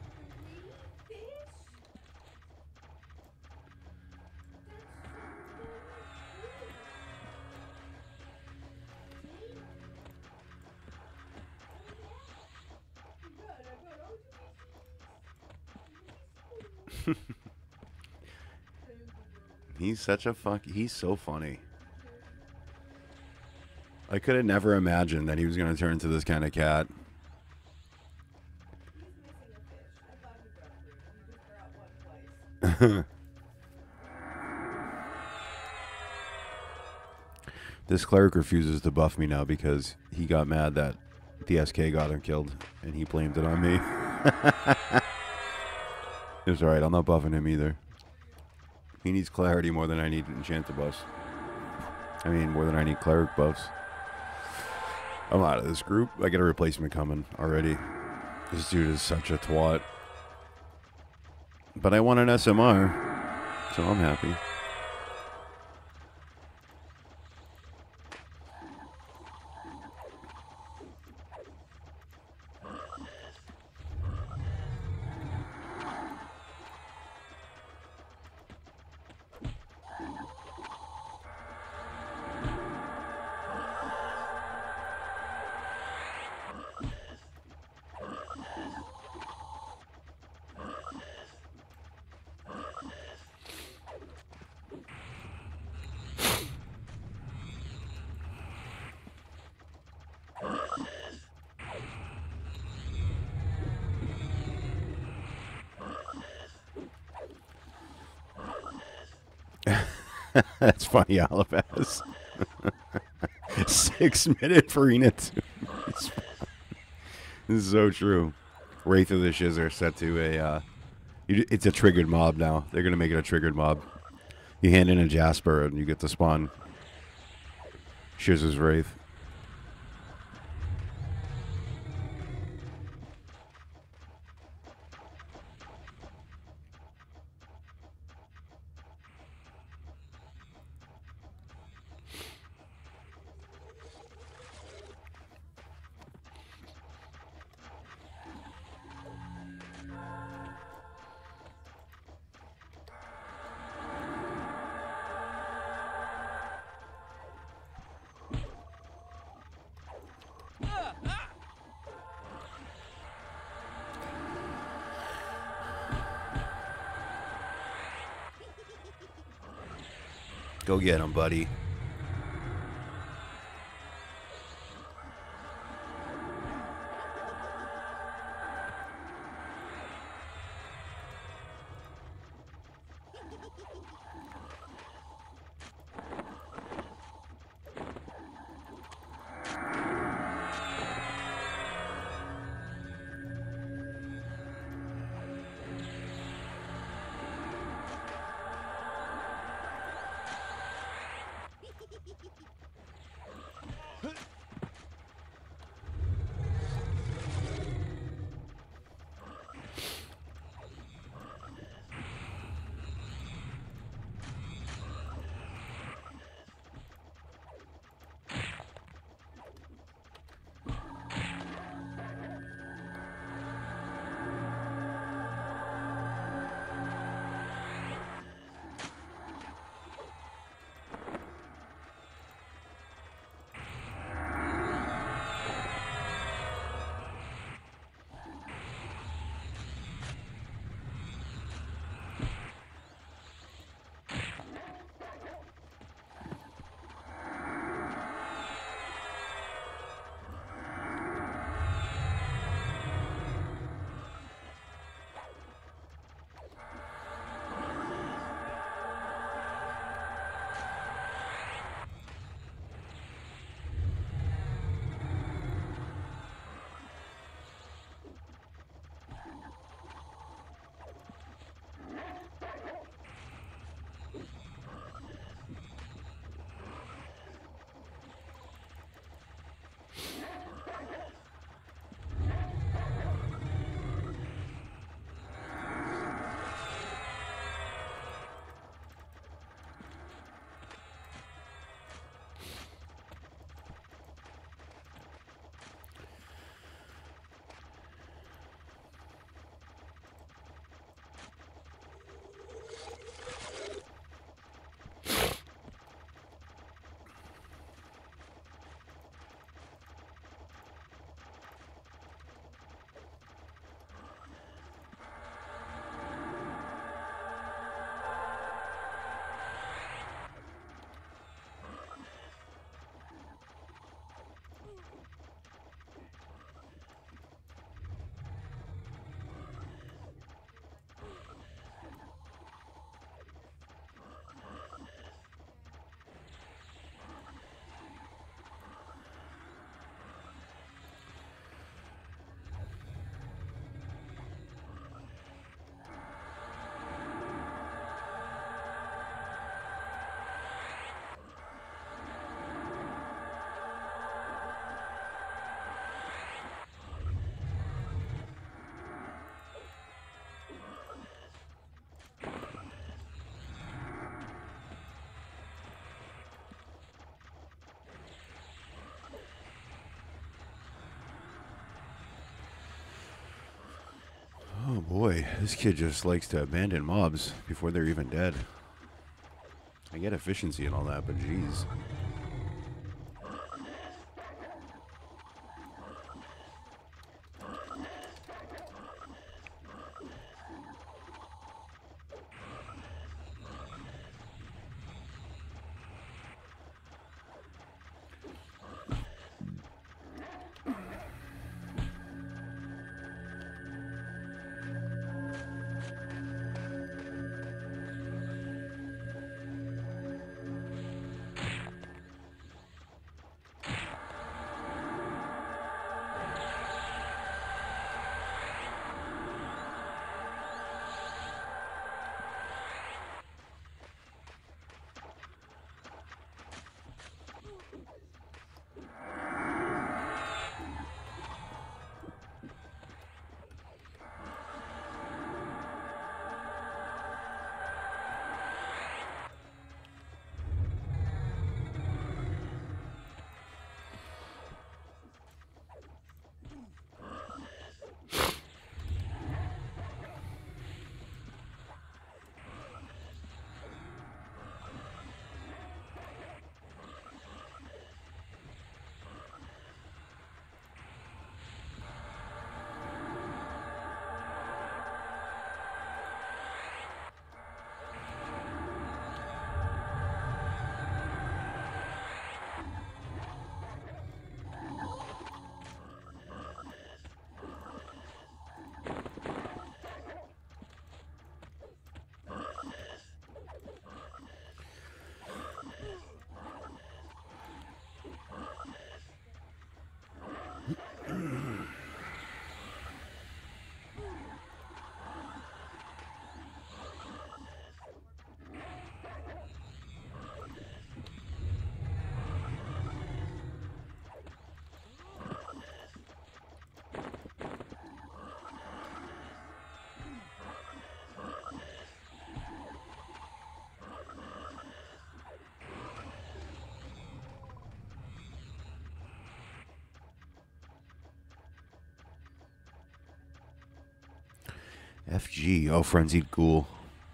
so funny. See? Oh yeah. You got, I got all the pieces. He's such a fuck. He's so funny. I could have never imagined that he was going to turn into this kind of cat. He's missing a fish. I thought he brought three. He just brought one twice. This cleric refuses to buff me now because he got mad that the S K got him killed, and he blamed it on me. It's alright, I'm not buffing him either. He needs clarity more than I need Enchanter buffs. I mean, more than I need cleric buffs. I'm out of this group. I got a replacement coming already. This dude is such a twat. But I want an S M R, so I'm happy. That's funny, Alabaz. Six minute Farina two. This is so true. Rathe of the Shizzer set to a, uh, you, it's a triggered mob now. They're going to make it a triggered mob. You hand in a Jasper and you get to spawn Shizzer's Rathe. Go get him, buddy. Boy, this kid just likes to abandon mobs before they're even dead. I get efficiency and all that, but jeez. F G. Oh, frenzied ghoul.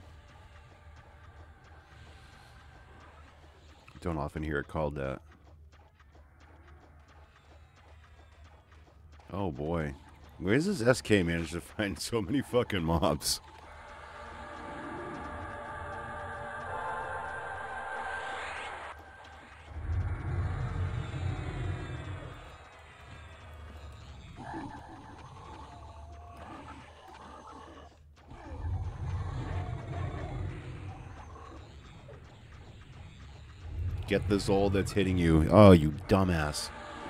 Don't often hear it called that. Oh boy. Where does this S K manage to find so many fucking mobs? Get the Zol that's hitting you. Oh, you dumbass.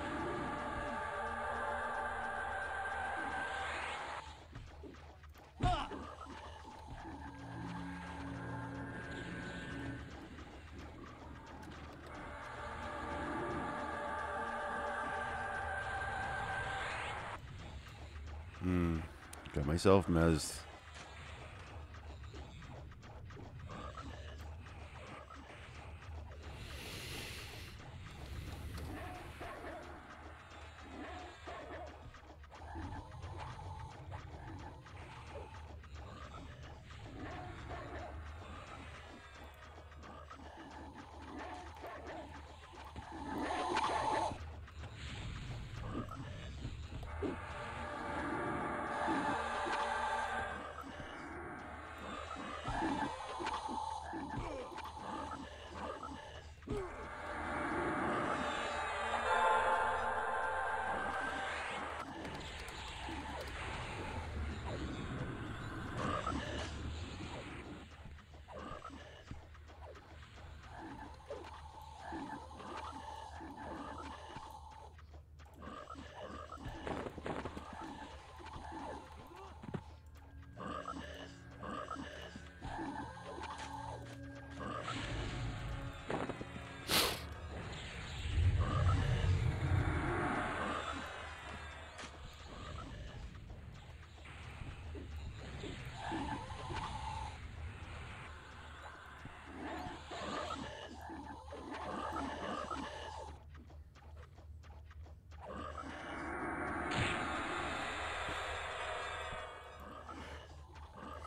Hmm. Got myself mezzed.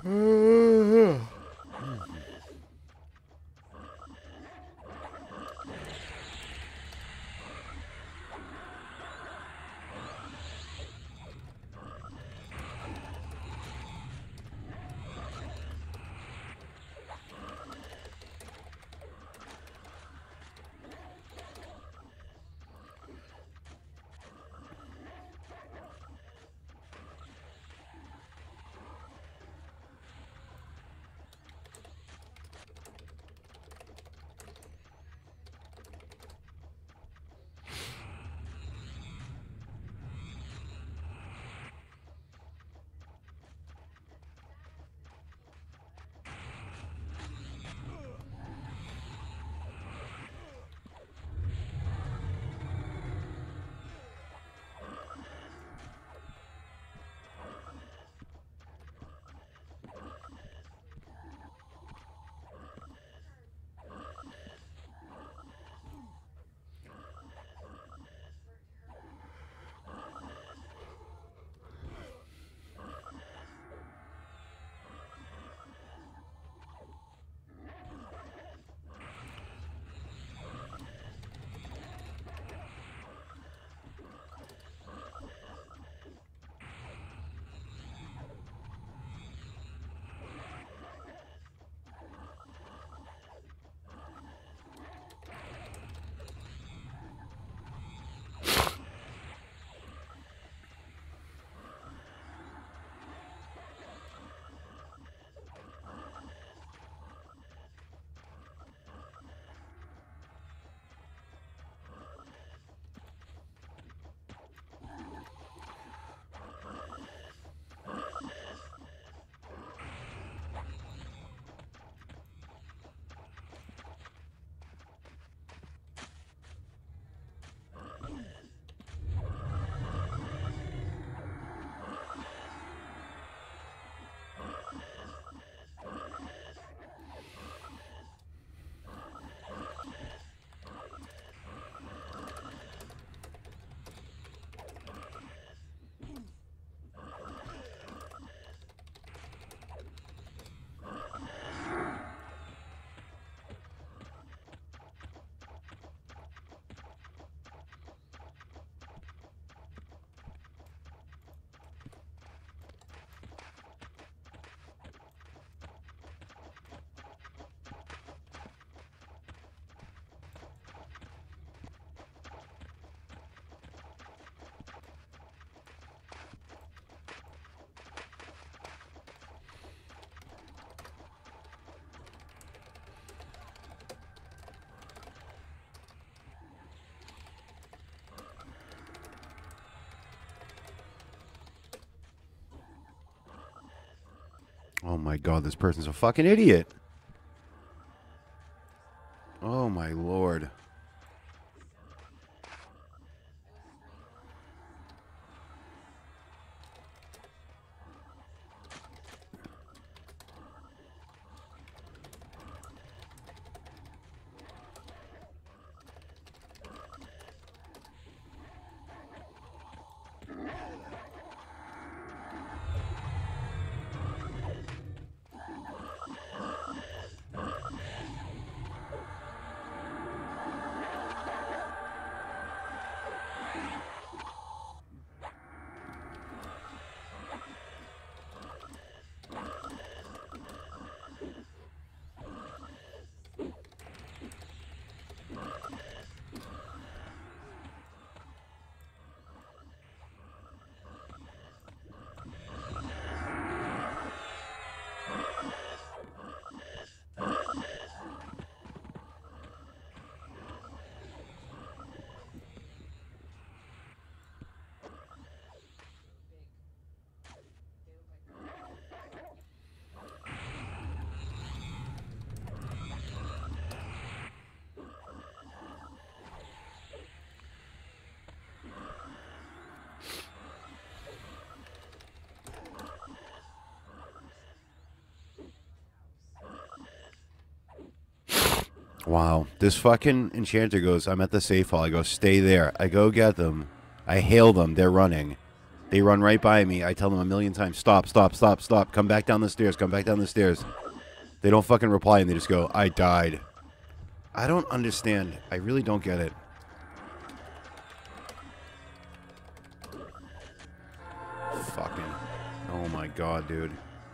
Oh my god, this person's a fucking idiot. Oh my lord. Wow. This fucking Enchanter goes, I'm at the safe hall. I go, stay there. I go get them. I hail them. They're running. They run right by me. I tell them a million times, stop, stop, stop, stop. Come back down the stairs. Come back down the stairs. They don't fucking reply, and they just go, I died. I don't understand. I really don't get it. Fucking. Oh my god, dude.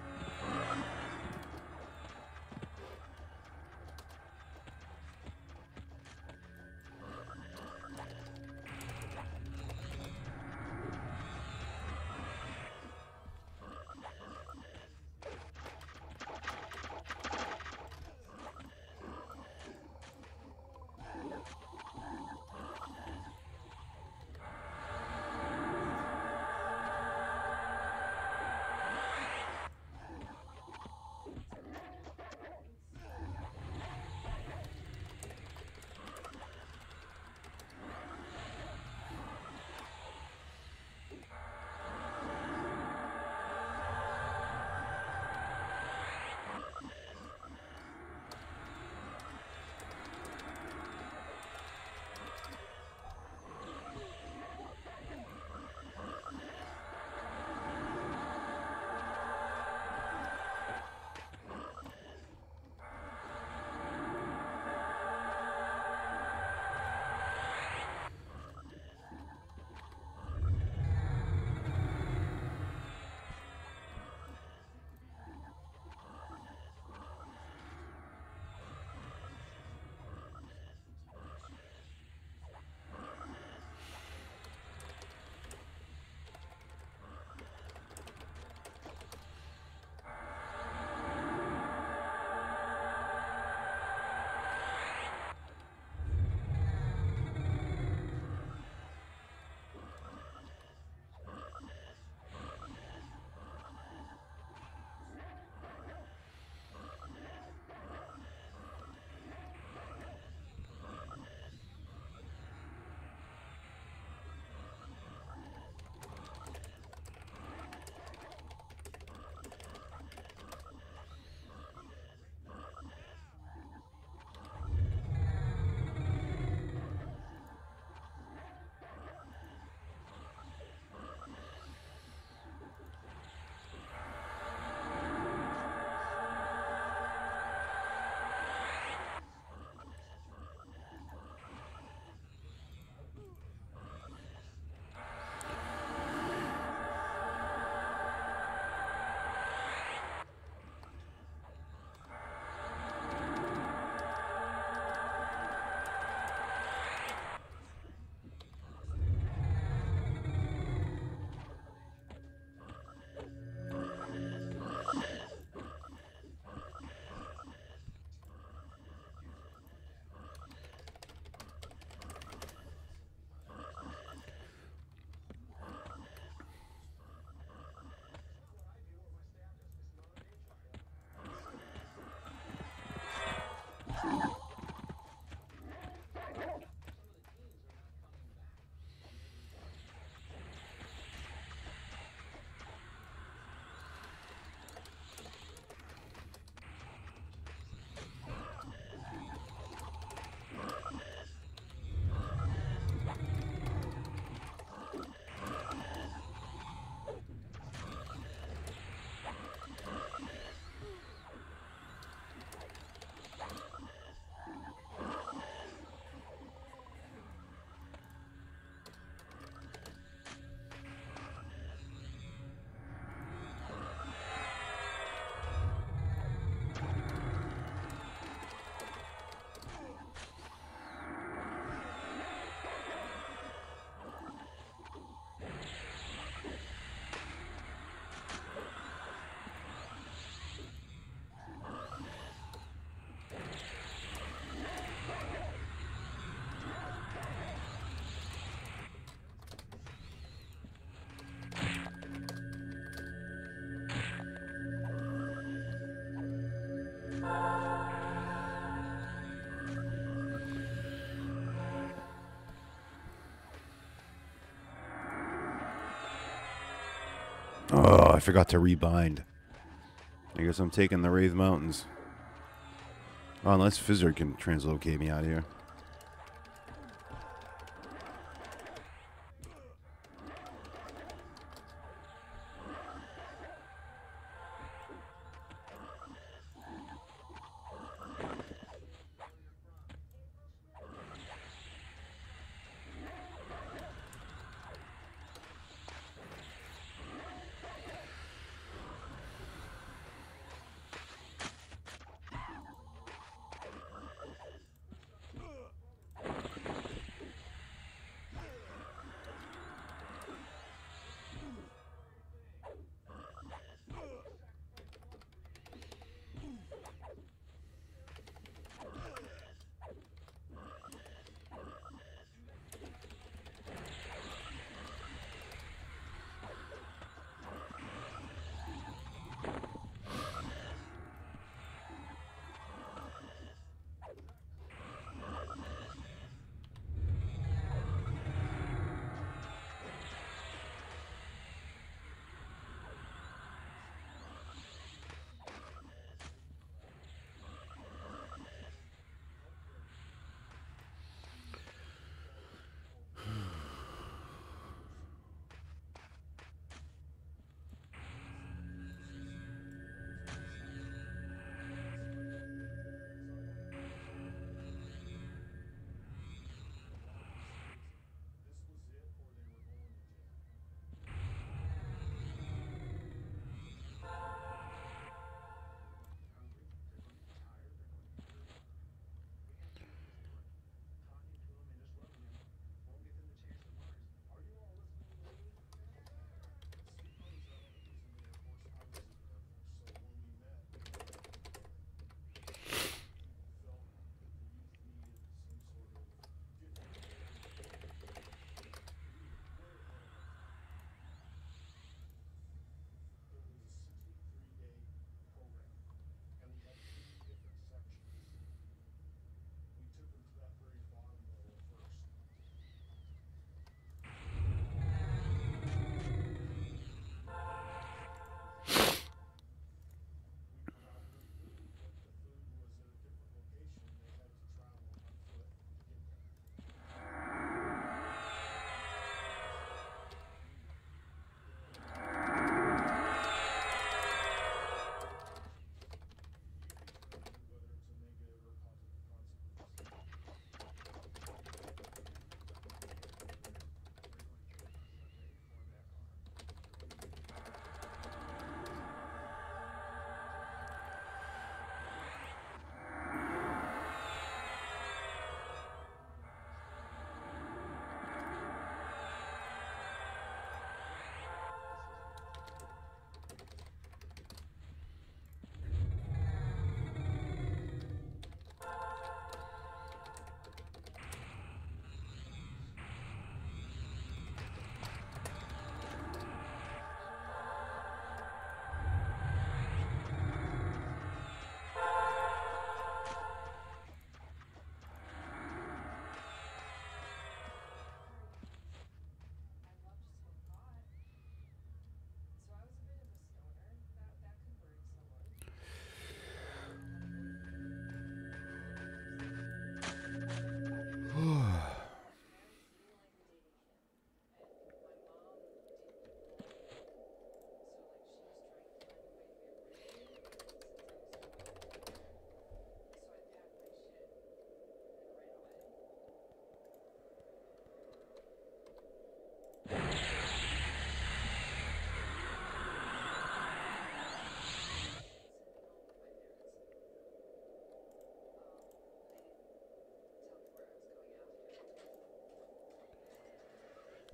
Oh, I forgot to rebind. I guess I'm taking the Rathe Mountains. Oh, unless Fizzer can translocate me out of here.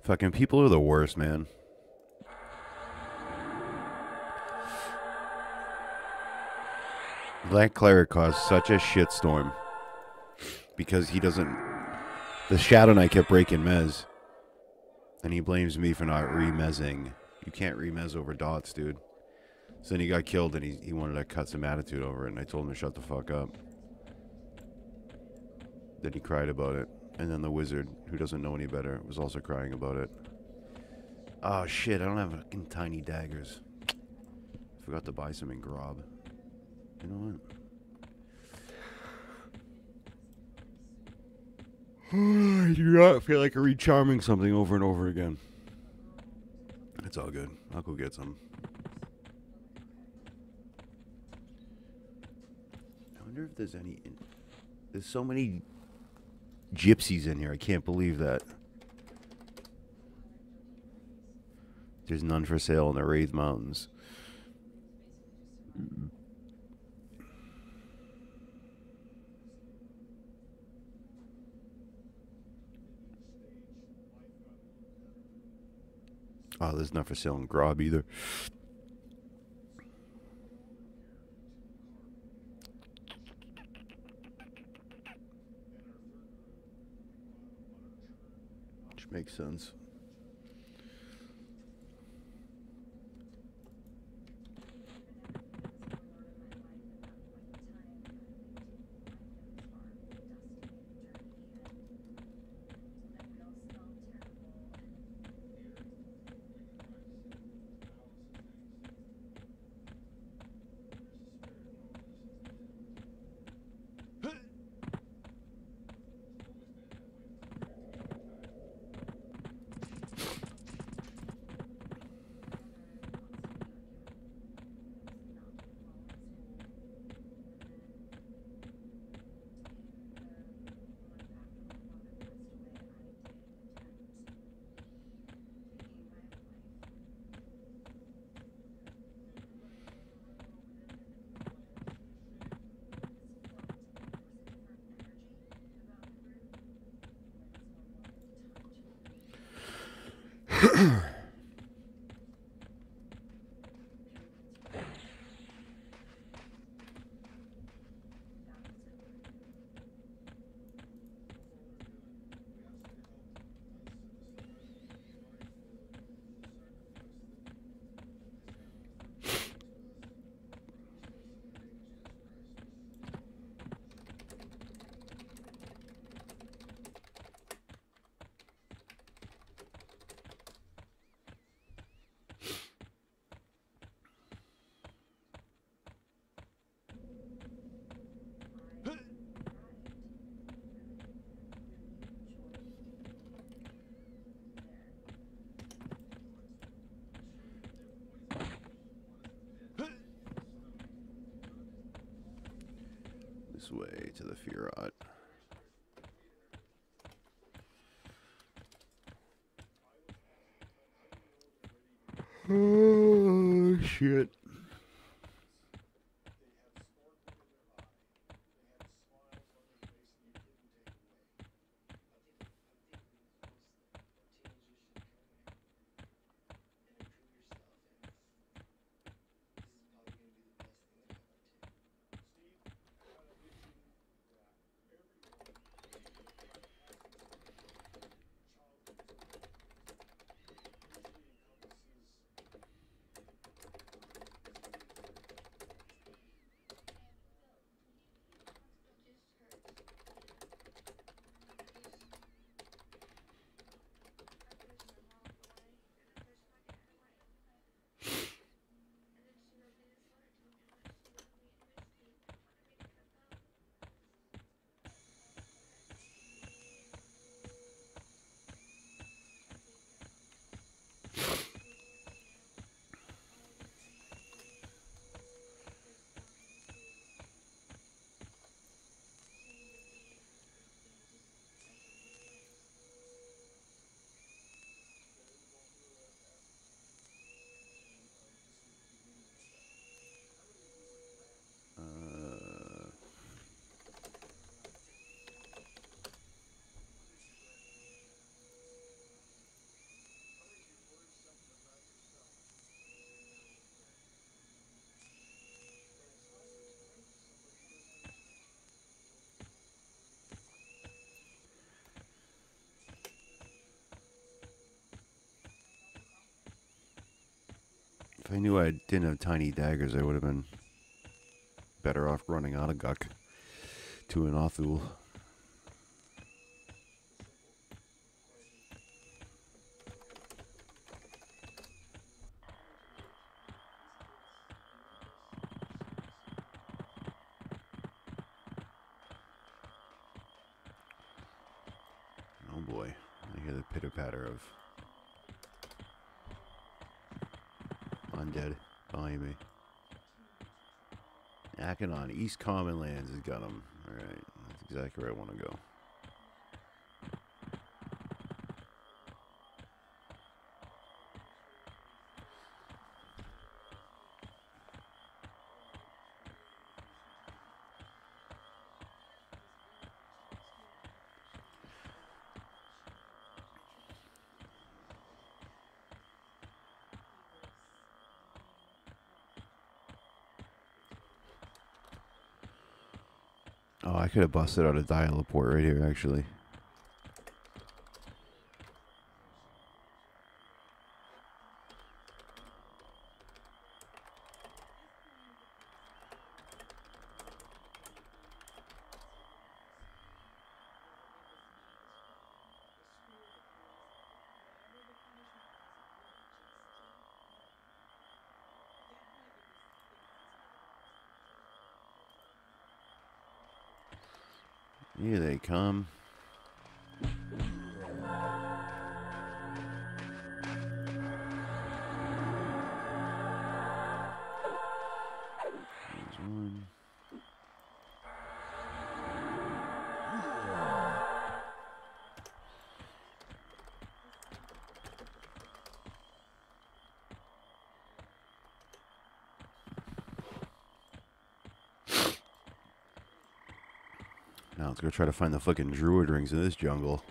Fucking people are the worst, man. Black Cleric caused such a shitstorm because he doesn't. The Shadow Knight kept breaking mez, and he blames me for not remezing. You can't remez over dots, dude. So then he got killed, and he he wanted to cut some attitude over it, and I told him to shut the fuck up. Then he cried about it, and then the wizard, who doesn't know any better, was also crying about it. Oh shit! I don't have fucking tiny daggers. Forgot to buy some in Grob. You know what? I do not feel like recharming something over and over again. It's all good. I'll go get some. I wonder if there's any... In there's so many gypsies in here. I can't believe that. There's none for sale in the Rathe Mountains. Oh, there's not for sale in Grob either. Which makes sense. This way to the Fiat. Oh, shit. If I knew I didn't have tiny daggers, I would have been better off running out of Guk to an Othul. Oh boy, I hear the pitter-patter of undead behind me. Acting on East Commonlands has got him. Alright, that's exactly where I want to go. Oh, I could have busted out a dial port right here, actually. Here they come. There's one. Now let's go try to find the fucking druid rings in this jungle.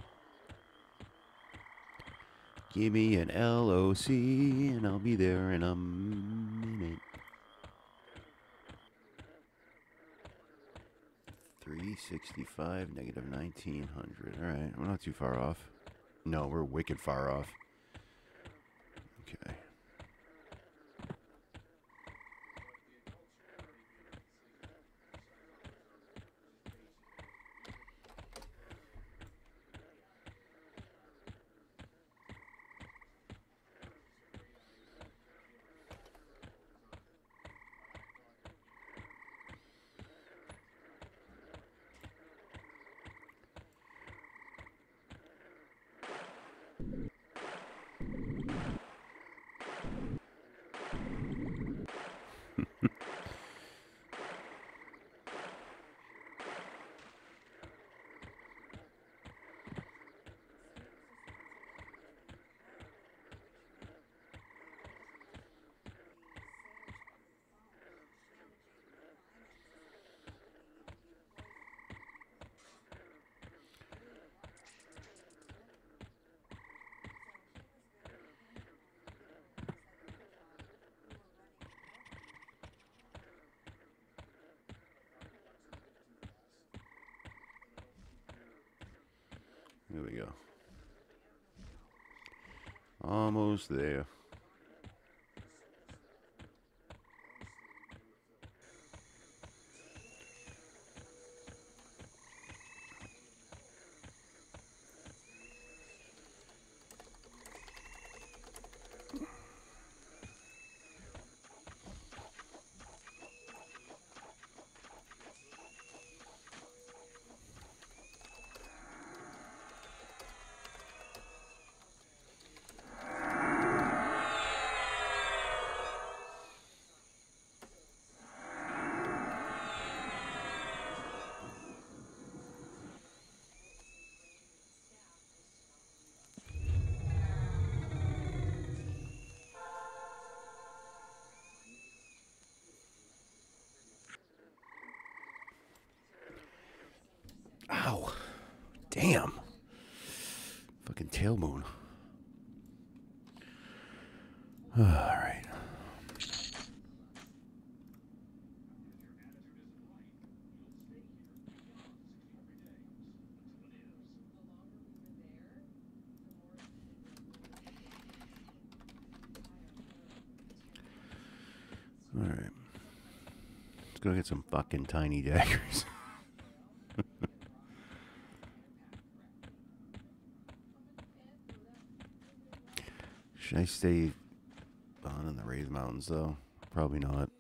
Give me an L O C and I'll be there in a minute. three sixty-five, negative nineteen hundred. Alright, we're not too far off. No, we're wicked far off. Okay. Here we go. Almost there. Ow. Damn. Fucking tail moon. All right. Let's go get some fucking tiny daggers. Should I stay on in the Rathe Mountains, though? Probably not.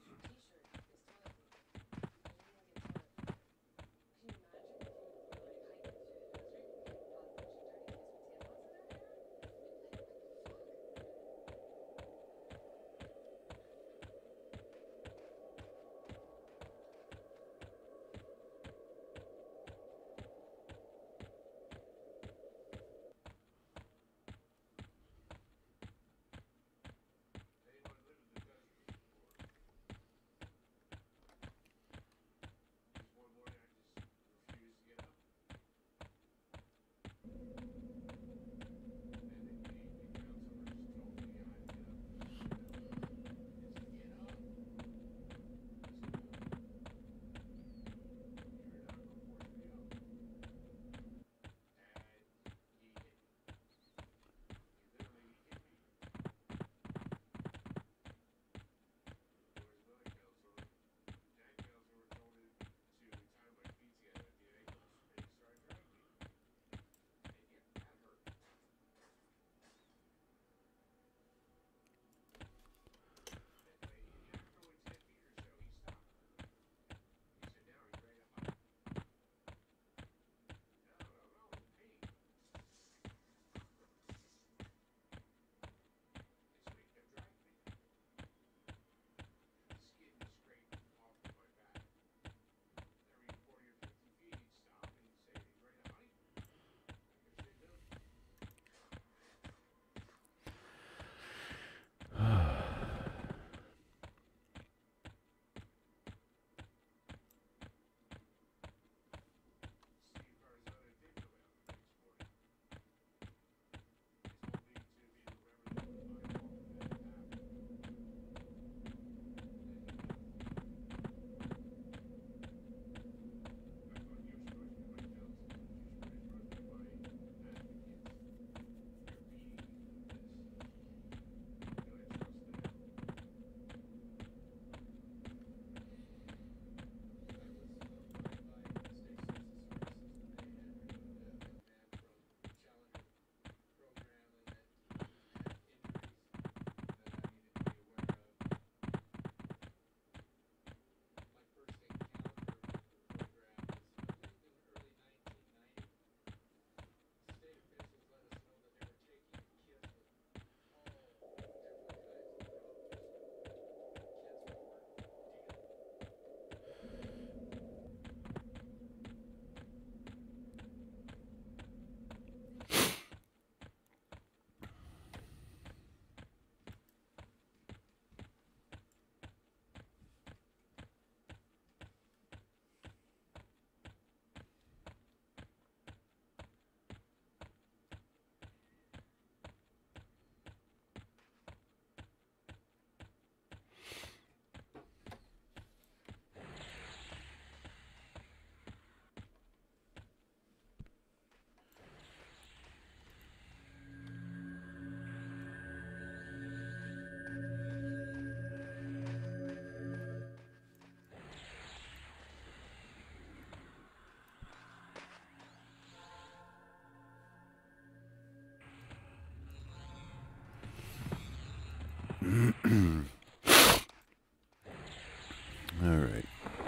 Alright.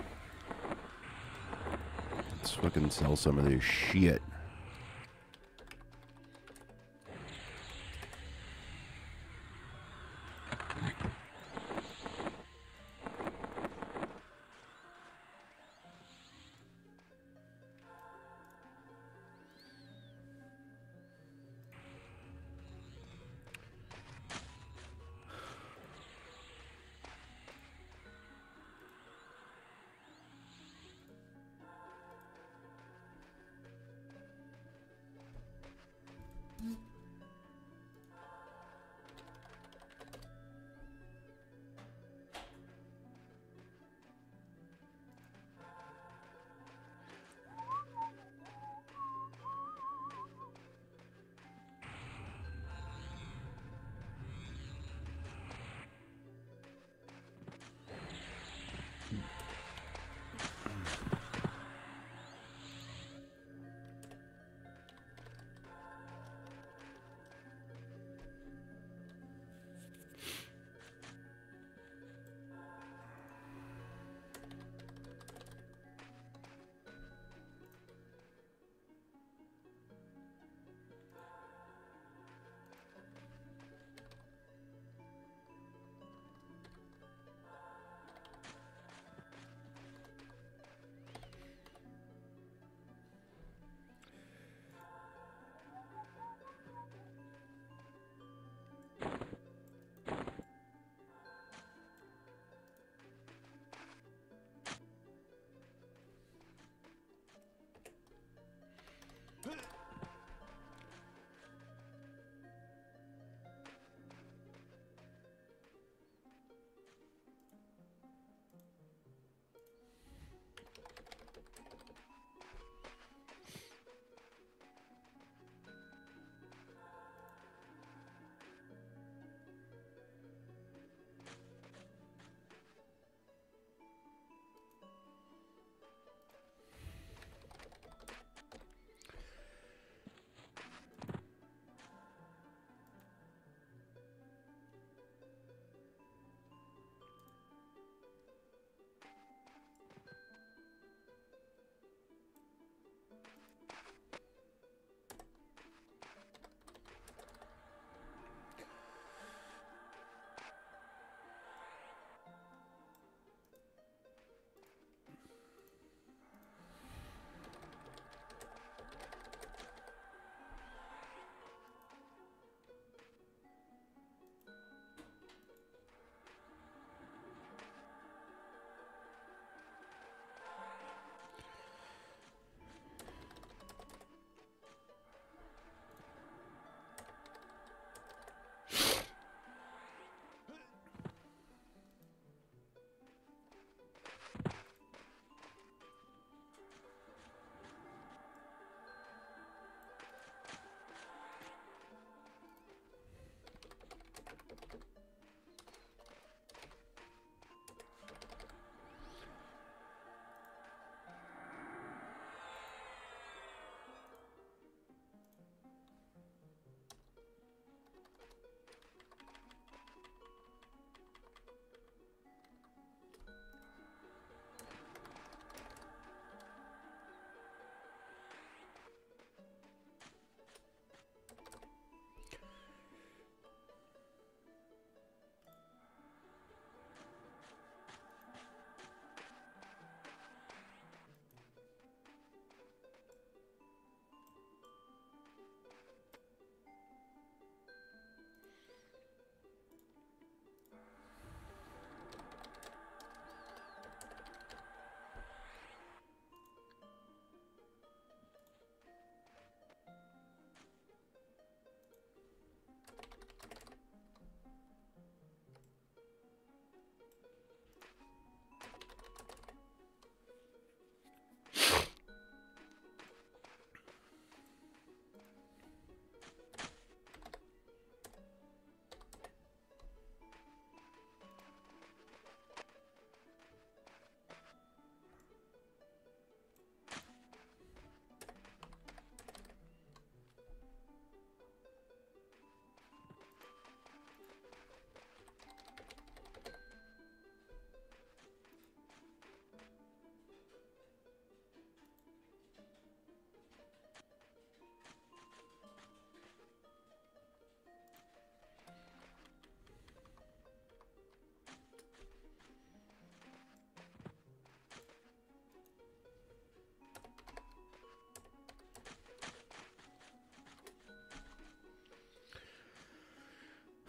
Let's fucking sell some of this shit.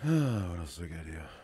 What else do I got here?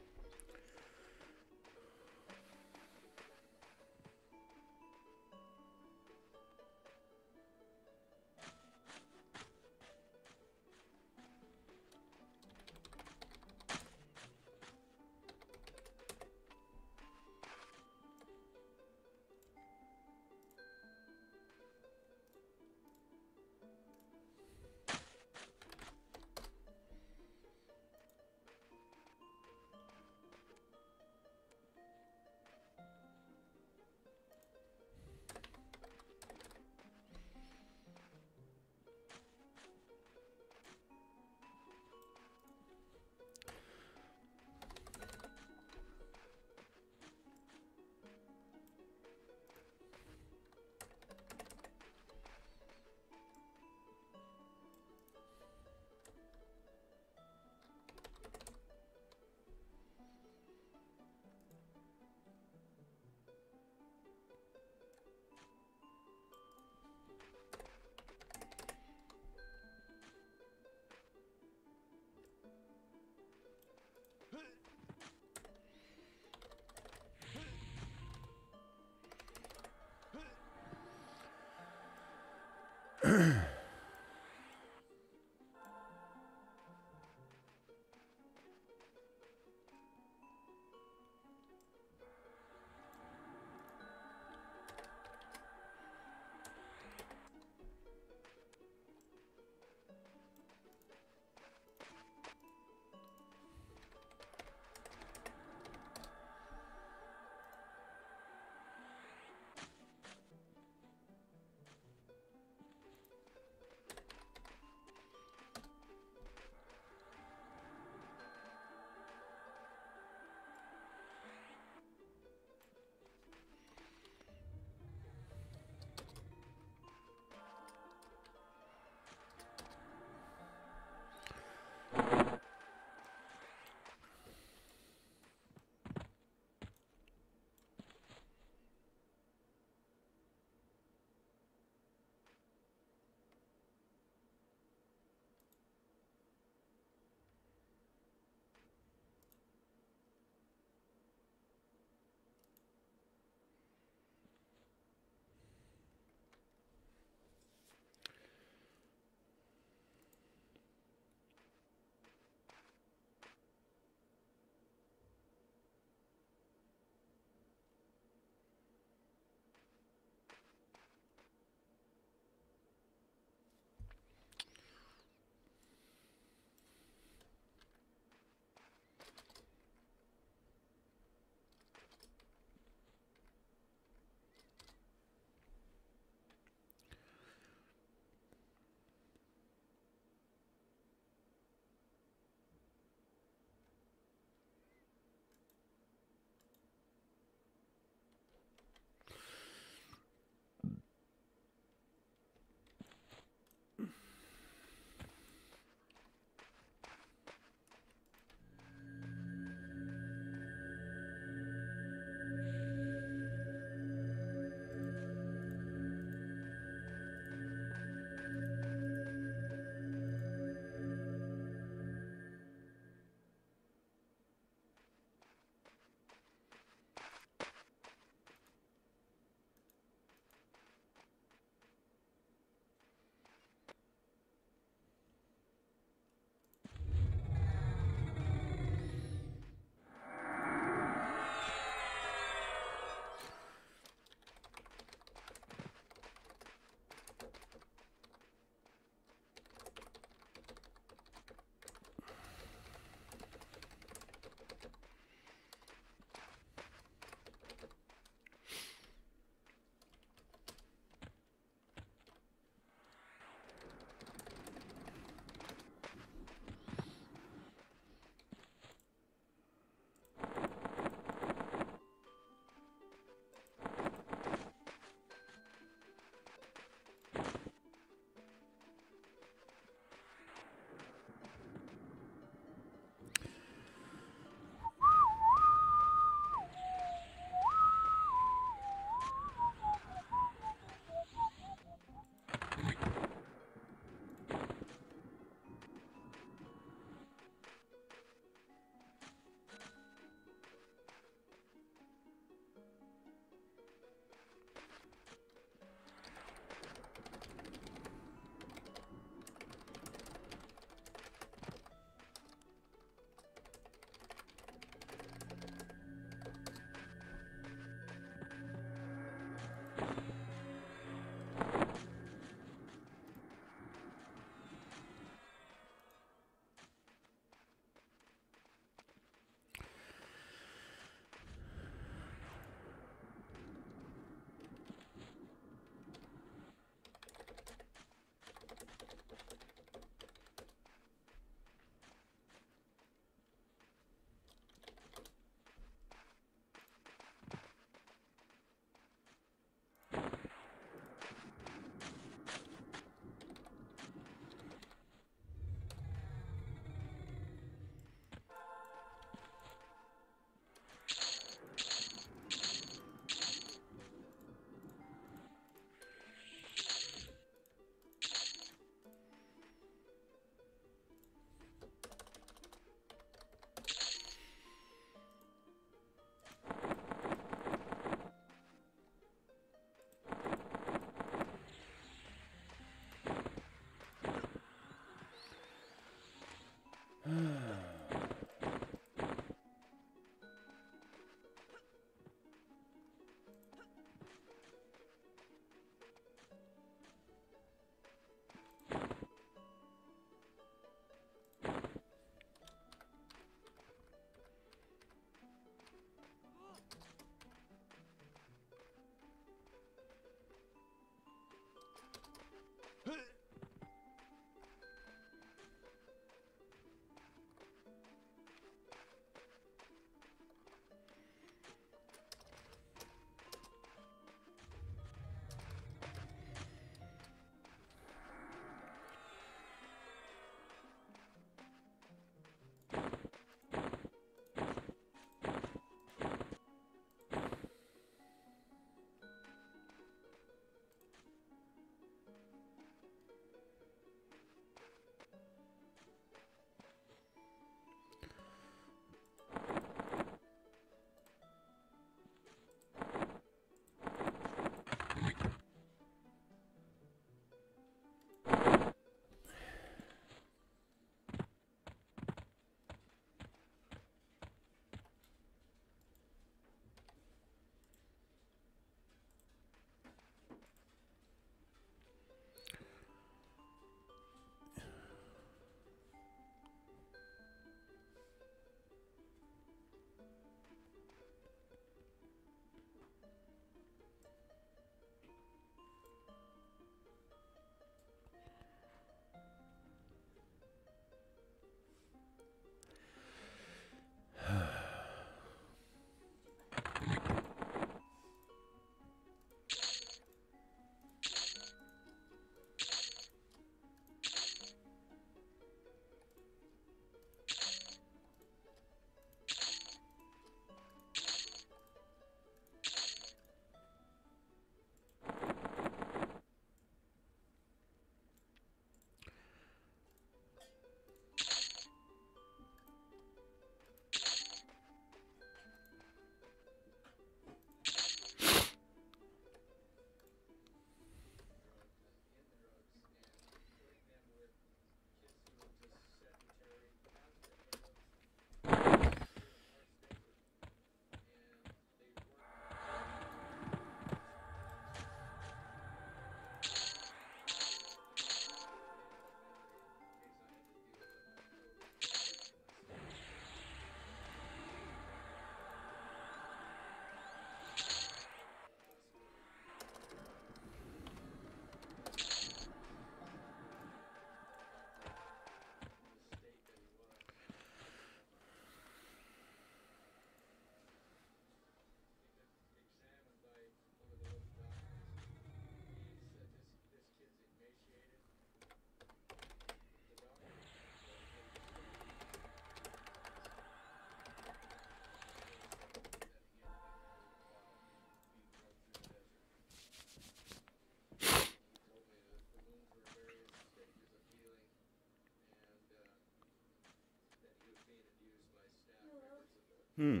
Hmm.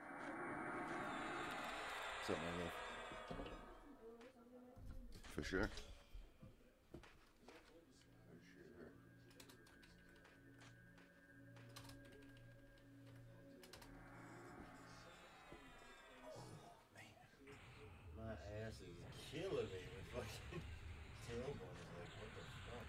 Something like that. For sure. My ass is killing me with fucking tailbone. Is like, what the fuck?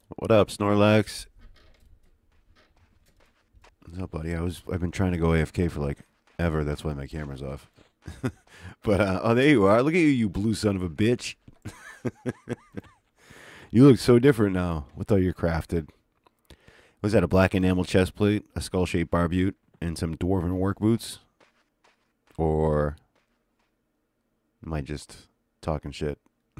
What up, Snorlax? What's up, buddy? I was I've been trying to go A F K for like ever. That's why my camera's off. But uh, oh, there you are. Look at you, you blue son of a bitch. You look so different now with all your crafted. Was that a black enamel chest plate, a skull-shaped barbute, and some dwarven work boots? Or am I just talking shit?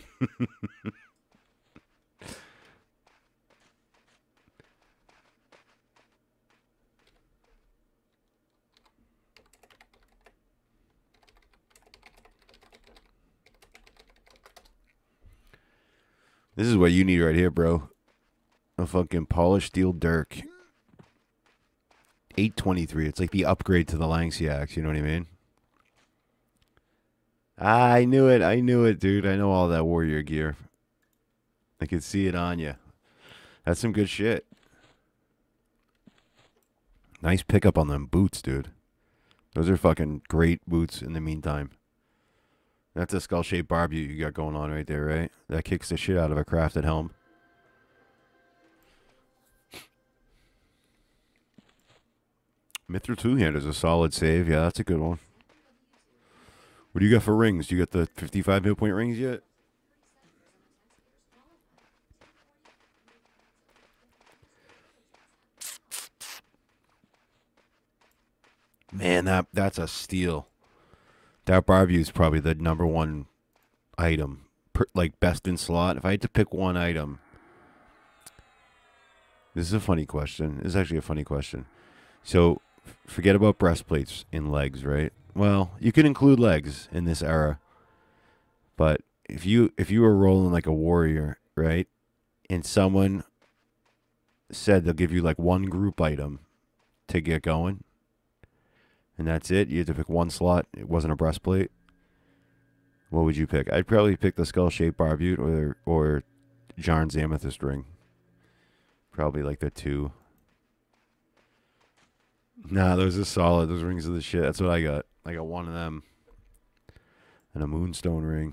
This is what you need right here, bro. A fucking polished steel dirk. eight twenty-three. It's like the upgrade to the Langxi axe, you know what I mean? I knew it. I knew it, dude. I know all that warrior gear. I could see it on you. That's some good shit. Nice pickup on them boots, dude. Those are fucking great boots in the meantime. That's a skull-shaped barbute you got going on right there, right? That kicks the shit out of a crafted helm. Mithril two-hand is a solid save. Yeah, that's a good one. What do you got for rings? Do you got the fifty-five hit point rings yet? Man, that that's a steal. That barbue is probably the number one item, per, like best in slot. If I had to pick one item, this is a funny question. This is actually a funny question. So, forget about breastplates in legs, right? Well, you can include legs in this era, but if you if you were rolling like a warrior, right, and someone said they'll give you like one group item to get going, and that's it. You had to pick one slot. It wasn't a breastplate. What would you pick? I'd probably pick the skull-shaped barbute or or Jarn's amethyst ring. Probably like the two. Nah, those are solid. Those rings are the shit. That's what I got. I got one of them. And a moonstone ring.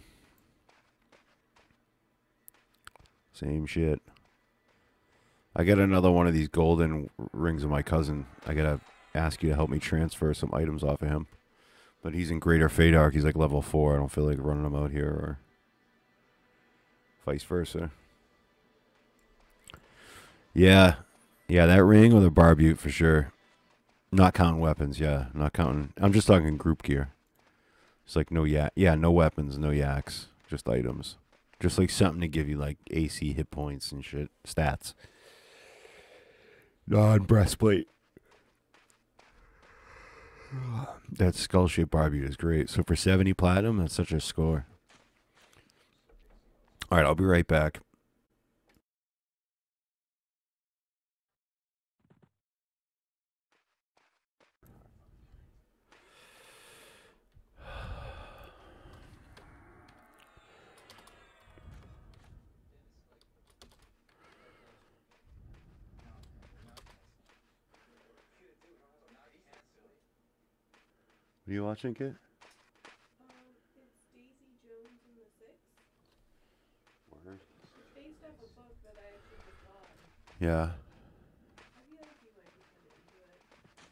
Same shit. I got another one of these golden rings of my cousin. I gotta ask you to help me transfer some items off of him. But he's in Greater Fadark. He's like level four. I don't feel like running him out here or vice versa. Yeah. Yeah, that ring or the barbute for sure. Not counting weapons, yeah. Not counting. I'm just talking group gear. It's like no yak. Yeah, no weapons, no yaks. Just items. Just like something to give you like A C hit points and shit. Stats. Non-breastplate. That skull-shaped barbute is great. So for seventy platinum, that's such a score. All right, I'll be right back. What are you watching, kid? Um, it's Daisy Jones and the Six. Word. It's based off a book that I actually just bought. Yeah. I feel like you might be kind of into it.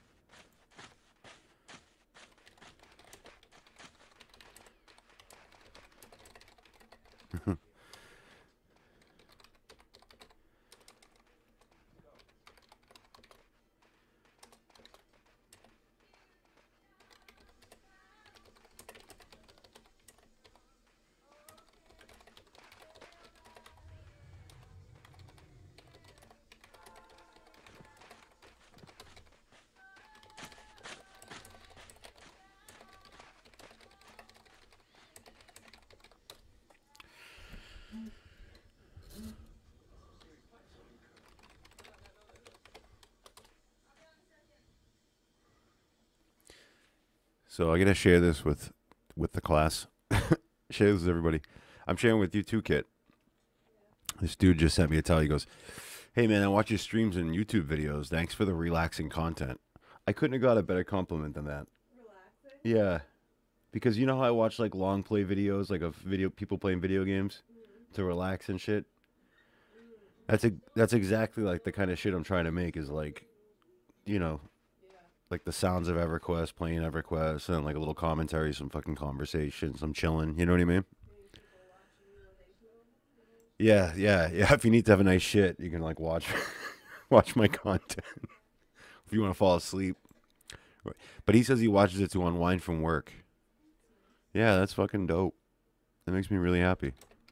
So I gotta share this with with the class. Share this with everybody. I'm sharing with you too, Kit. This dude just sent me a tell. He goes, "Hey man, I watch your streams and YouTube videos. Thanks for the relaxing content." I couldn't have got a better compliment than that. Relaxing. Yeah, because you know how I watch like long play videos, like of video people playing video games Mm-hmm. to relax and shit. That's a that's exactly like the kind of shit I'm trying to make. Is like, you know, like the sounds of EverQuest, playing EverQuest, and like a little commentary, some fucking conversation, some chilling. You know what I mean? Yeah, yeah, yeah. If you need to have a nice shit, you can like watch watch my content. If you want to fall asleep. But he says he watches it to unwind from work. Yeah, that's fucking dope. That makes me really happy.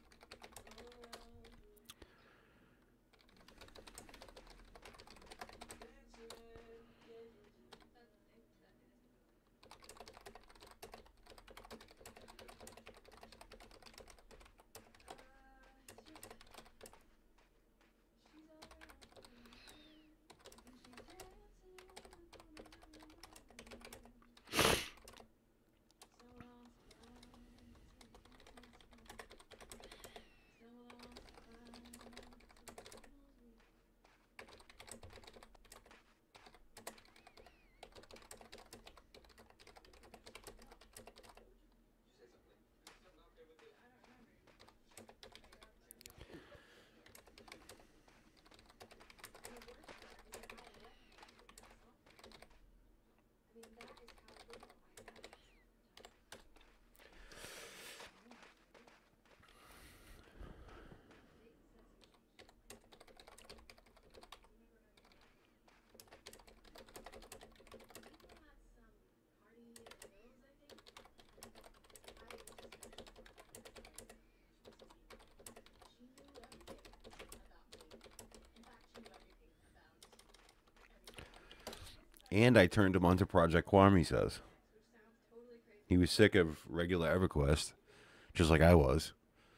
And I turned him onto Project Quarm, he says. He was sick of regular EverQuest, just like I was.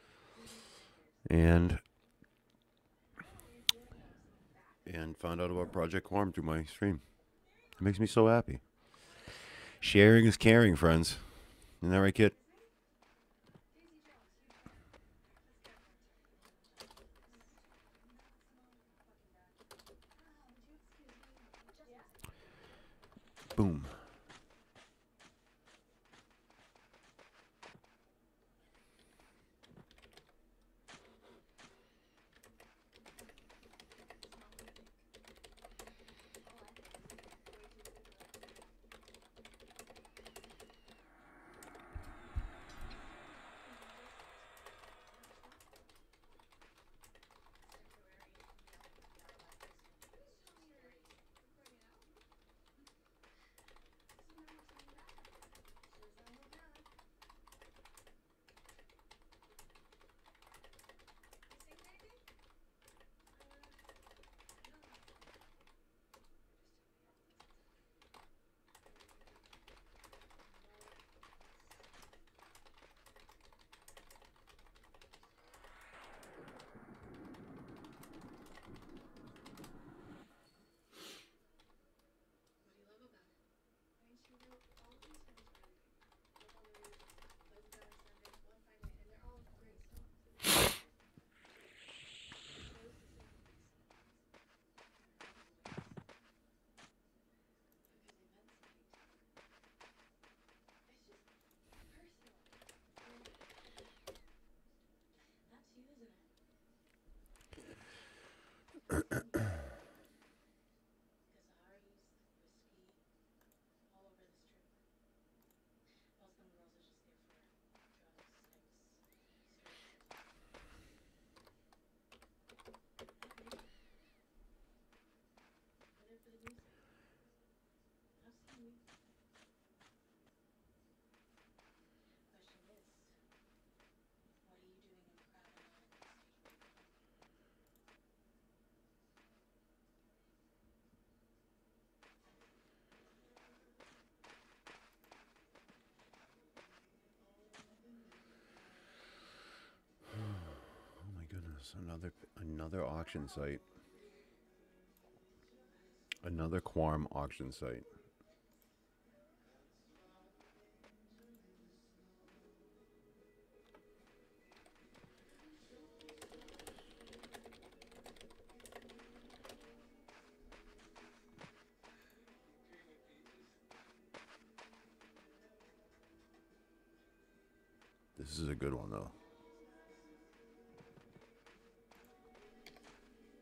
And and found out about Project Quarm through my stream. It makes me so happy. Sharing is caring, friends. Isn't that right, kid? Boom. Another another auction site. Another Quarm auction site. This is a good one though.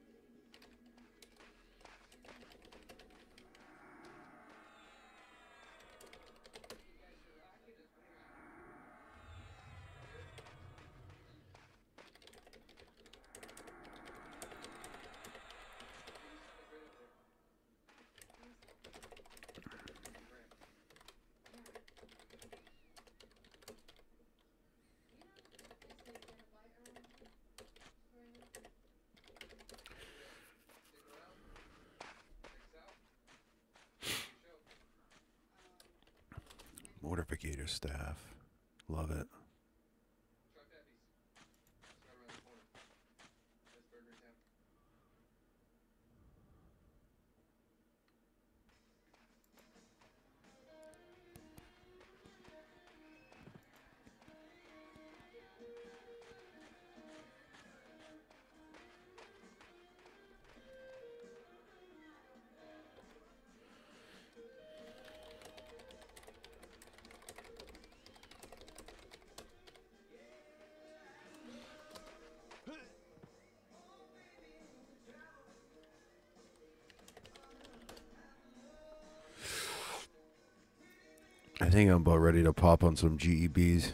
Mortificator staff. Love it. I think I'm about ready to pop on some G E Bs.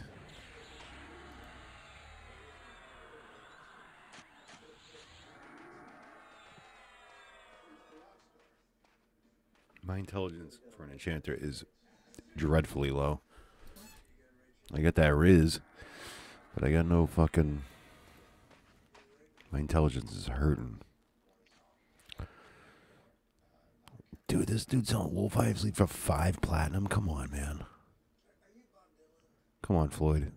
My intelligence for an enchanter is dreadfully low. I got that Riz, but I got no fucking... My intelligence is hurting. Dude, this dude's selling Wolf Eye Sleep for five platinum? Come on, man. Come on, Floyd.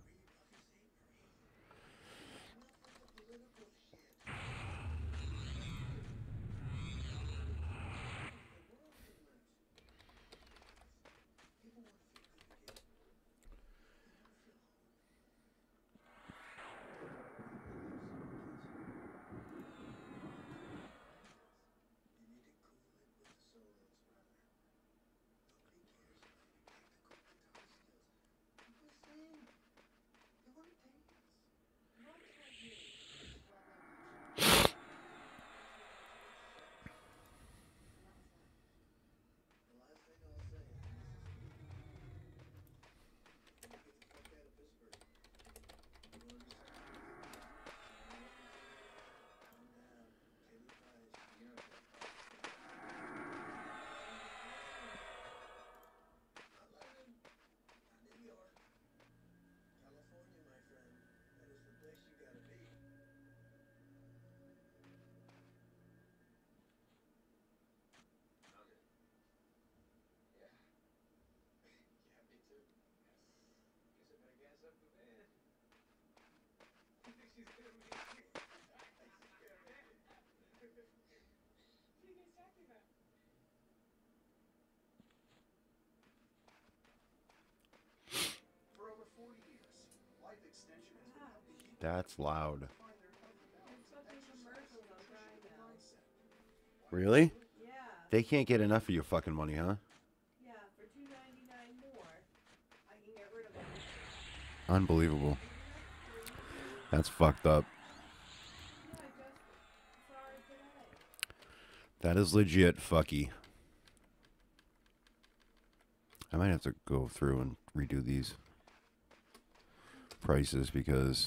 That's loud. There's fucking commercials on Prime now. Really? Yeah. They can't get enough of your fucking money, huh? Yeah, for two ninety-nine more, I can get rid of them. Unbelievable. That's fucked up. Yeah, I just saw it today. That is legit fucky. I might have to go through and redo these prices because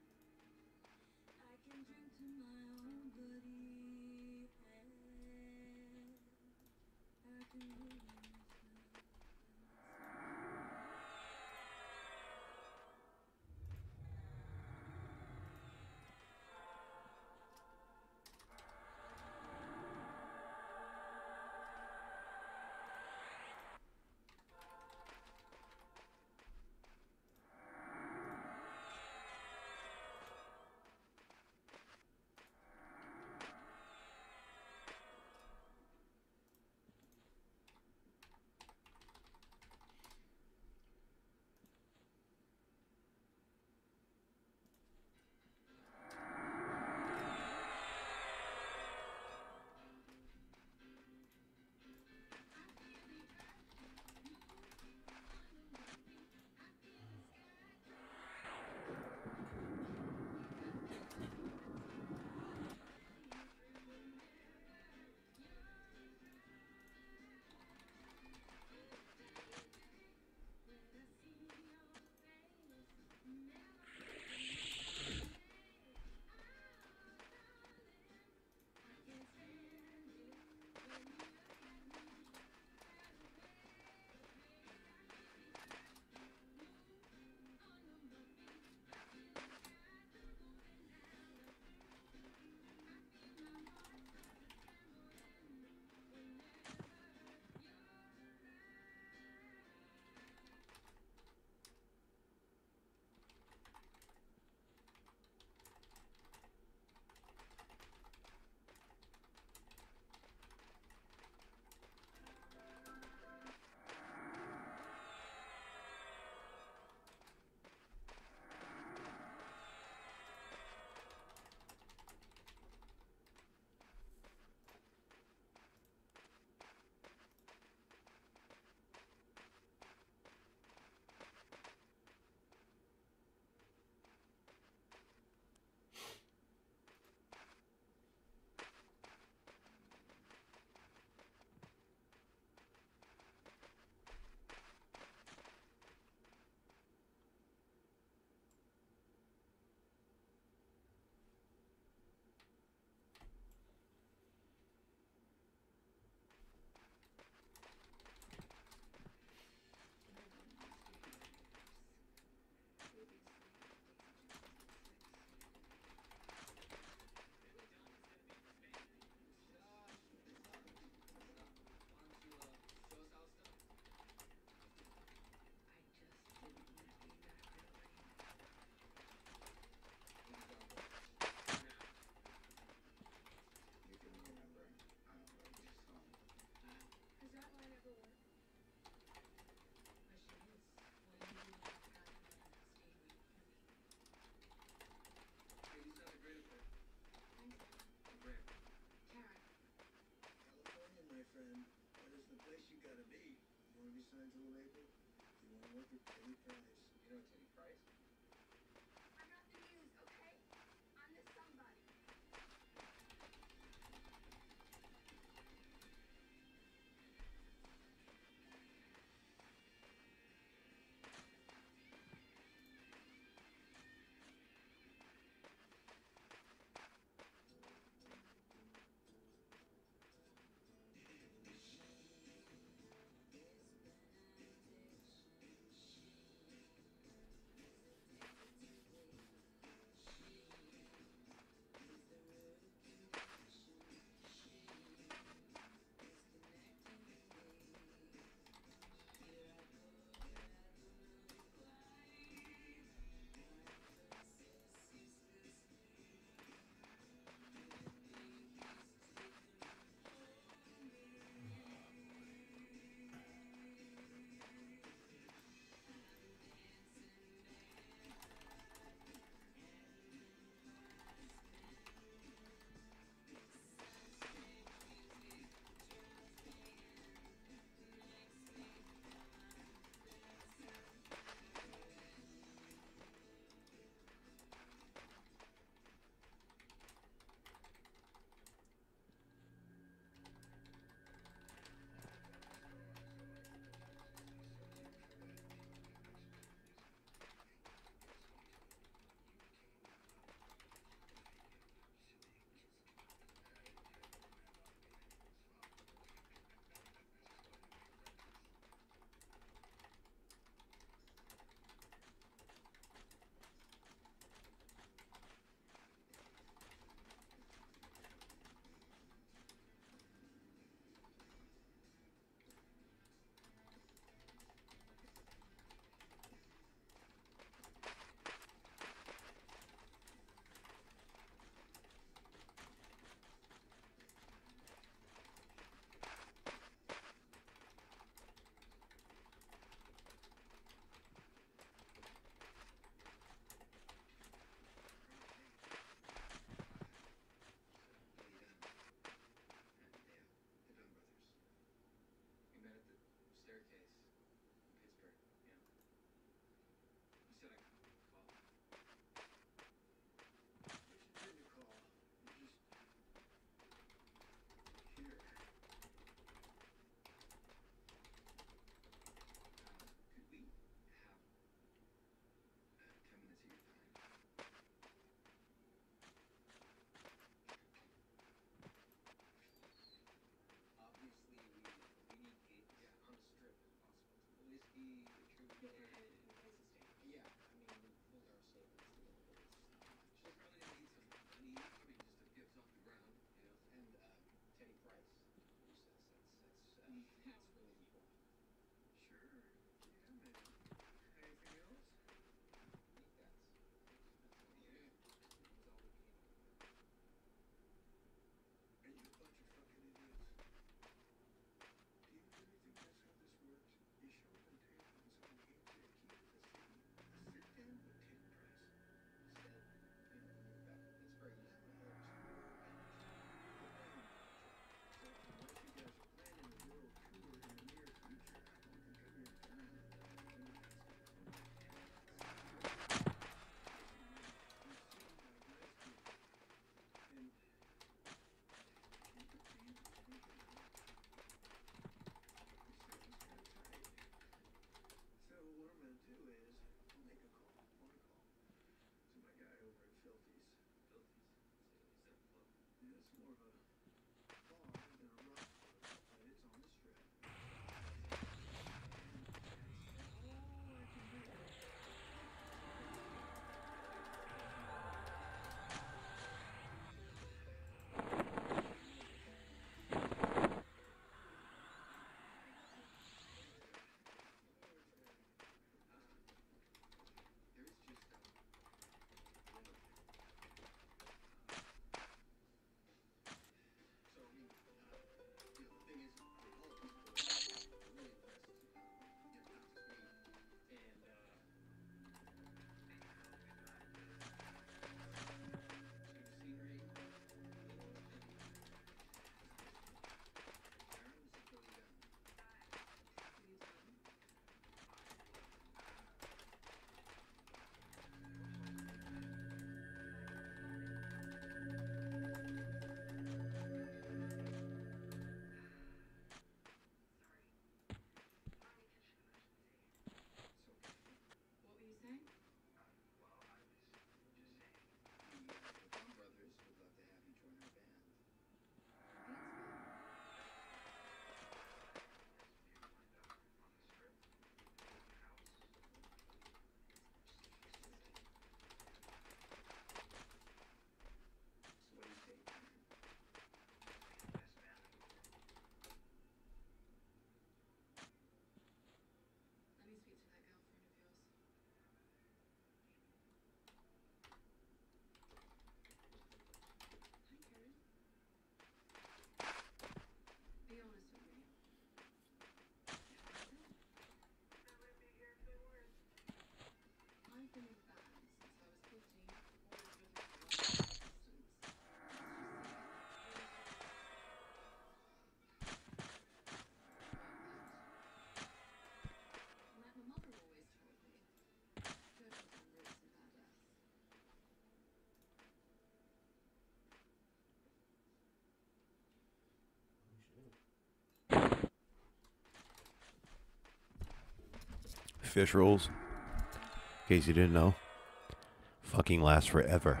fish rolls. In case you didn't know. Fucking last forever.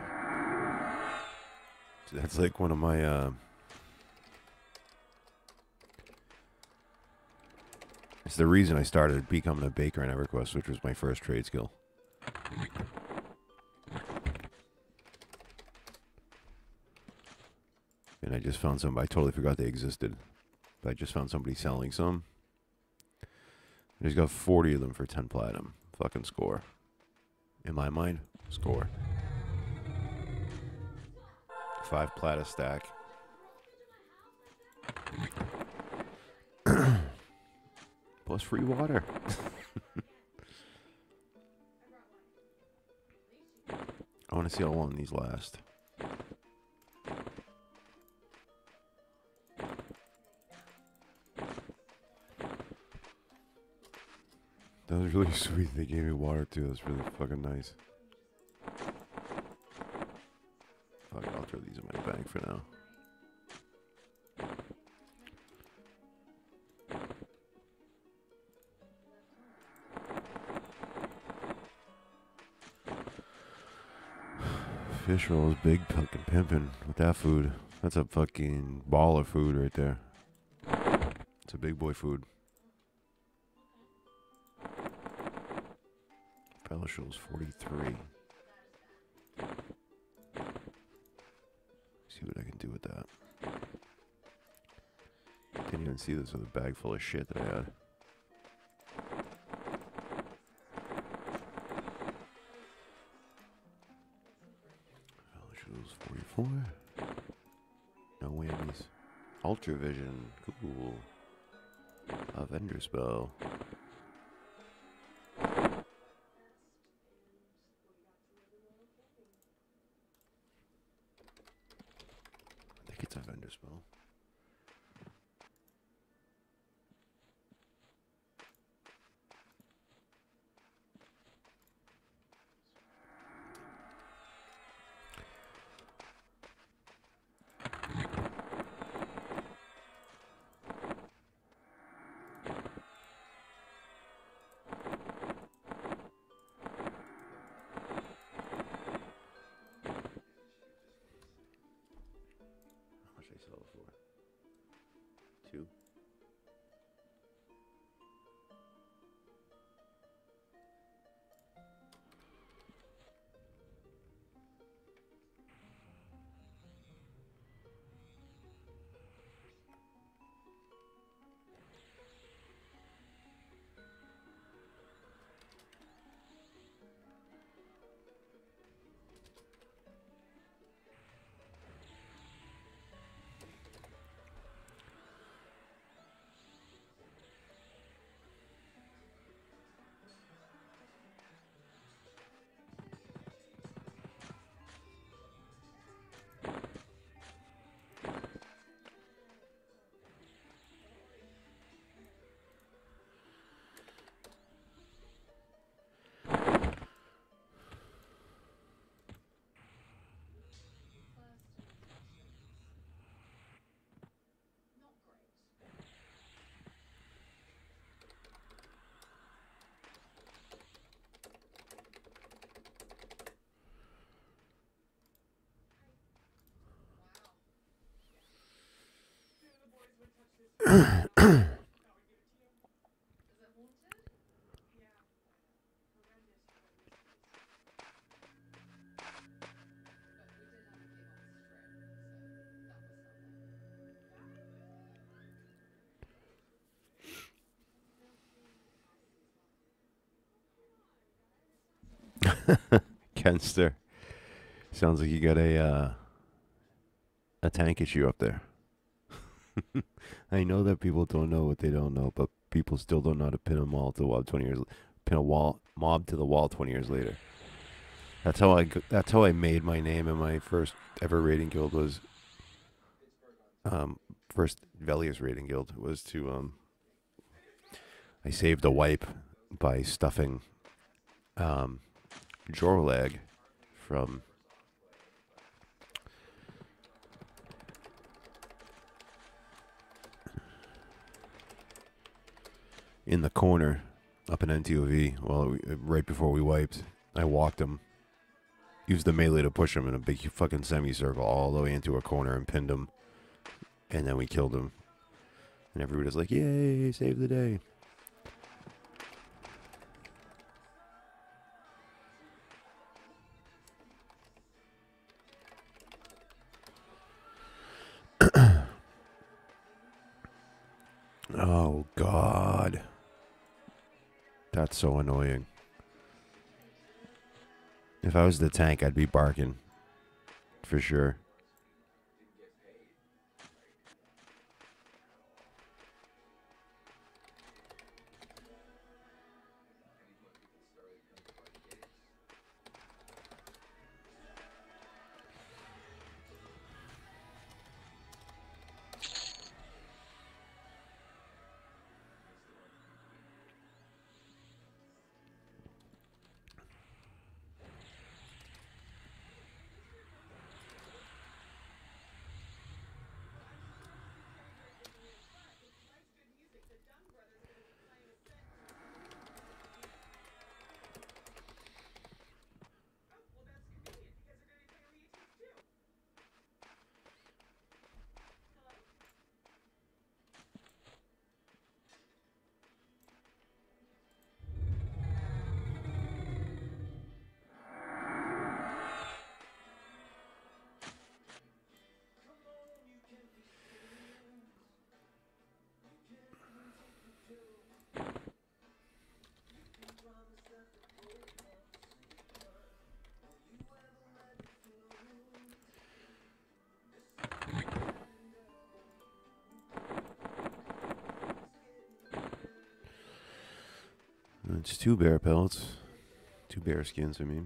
So that's like one of my, uh... it's the reason I started becoming a baker in EverQuest, which was my first trade skill. And I just found some, I totally forgot they existed. But I just found somebody selling some. I just got forty of them for ten platinum. Fucking score. In my mind, score. Five plat a stack. Plus free water. I want to see how long these last. That was really sweet. They gave me water too. That's really fucking nice. Fuck, I'll throw these in my bag for now. Fish rolls, big fucking pimpin' with that food. That's a fucking ball of food right there. It's a big boy food. Fellowship is forty-three. See what I can do with that. Didn't even see this with a bag full of shit that I had. Fellowship is forty-four. No whammies. Ultra vision. Cool. A vendor spell. It's a vendor spell. Two. Kenster. Sounds like you got a uh, a tank issue up there. I know that people don't know what they don't know, but people still don't know how to pin a wall to the wall twenty years. Pin a wall mob to the wall twenty years later. That's how I. That's how I made my name in my first ever raiding guild. Was um first Velius raiding guild was to um. I saved a wipe by stuffing um. Jorlag from in the corner up in N T O V. Well, we, right before we wiped, I walked him. Used the melee to push him in a big fucking semicircle all the way into a corner and pinned him. And then we killed him. And everybody's like, yay, save the day. Oh, God. That's so annoying. If I was the tank, I'd be barking. For sure. It's two bear pelts. Two bear skins, I mean.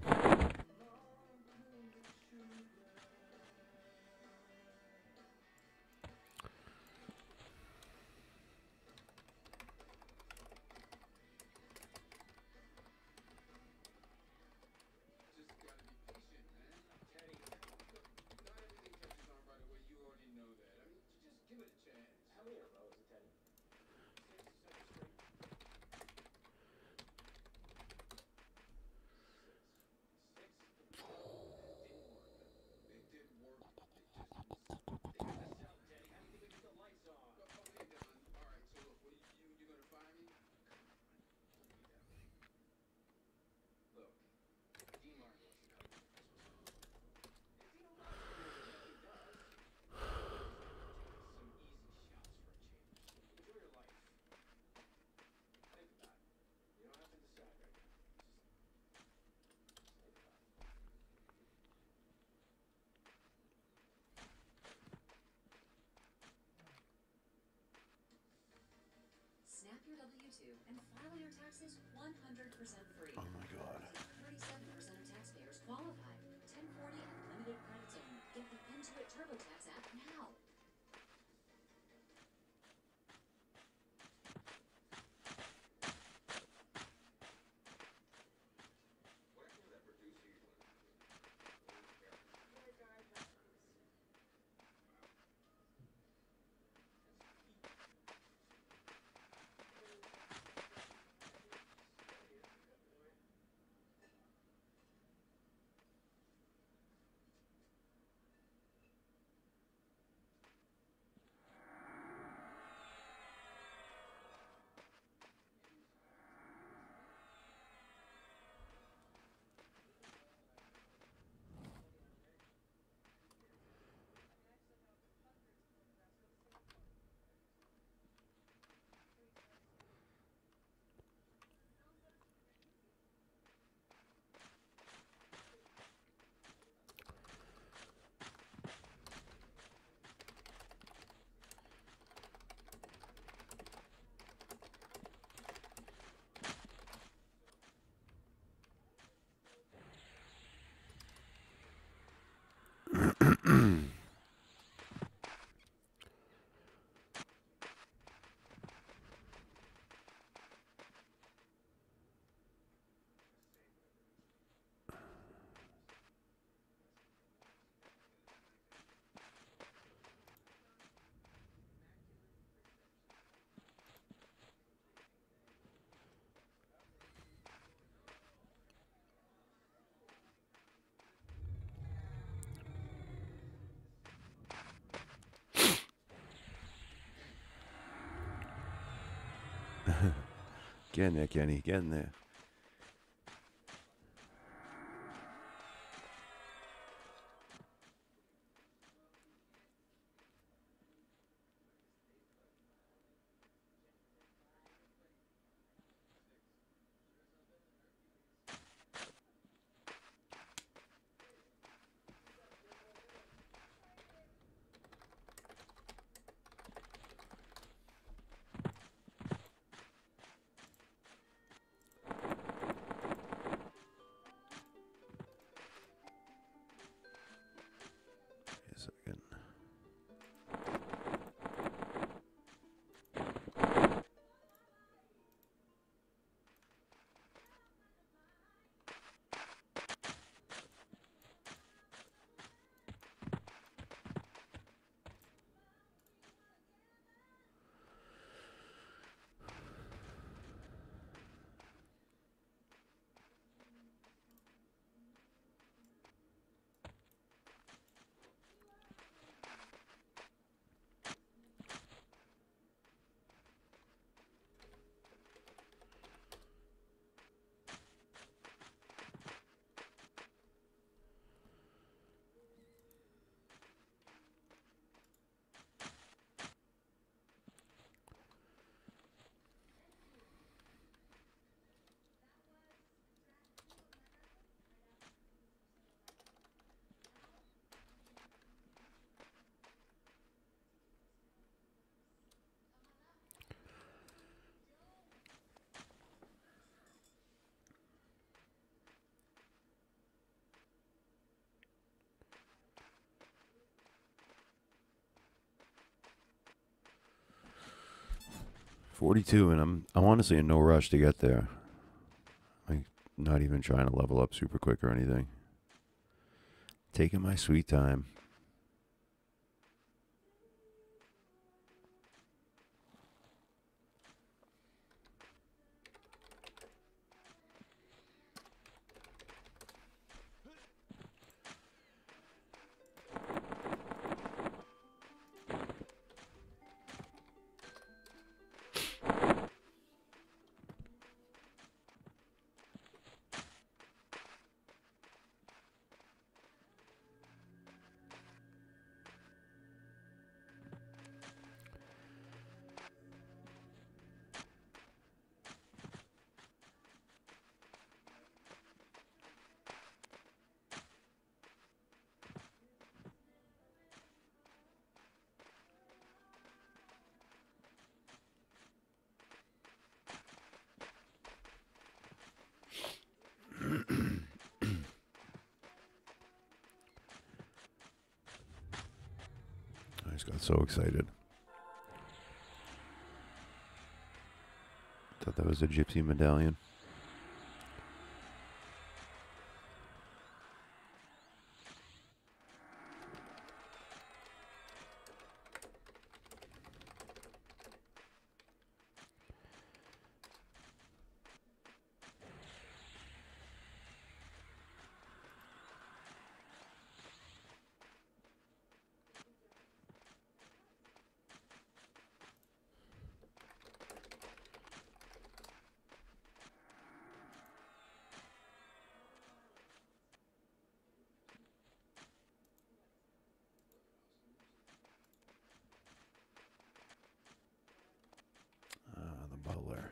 Snap your W two and file your taxes one hundred percent free. Oh my God. thirty-seven percent of taxpayers qualify. ten forty and limited credits only. Get the Intuit TurboTax app now. Get in there, Kenny. Get in there. A second. forty-two, and I'm I'm honestly in no rush to get there. Like, not even trying to level up super quick or anything. Taking my sweet time. I just got so excited. Thought that was a gypsy medallion. Butler.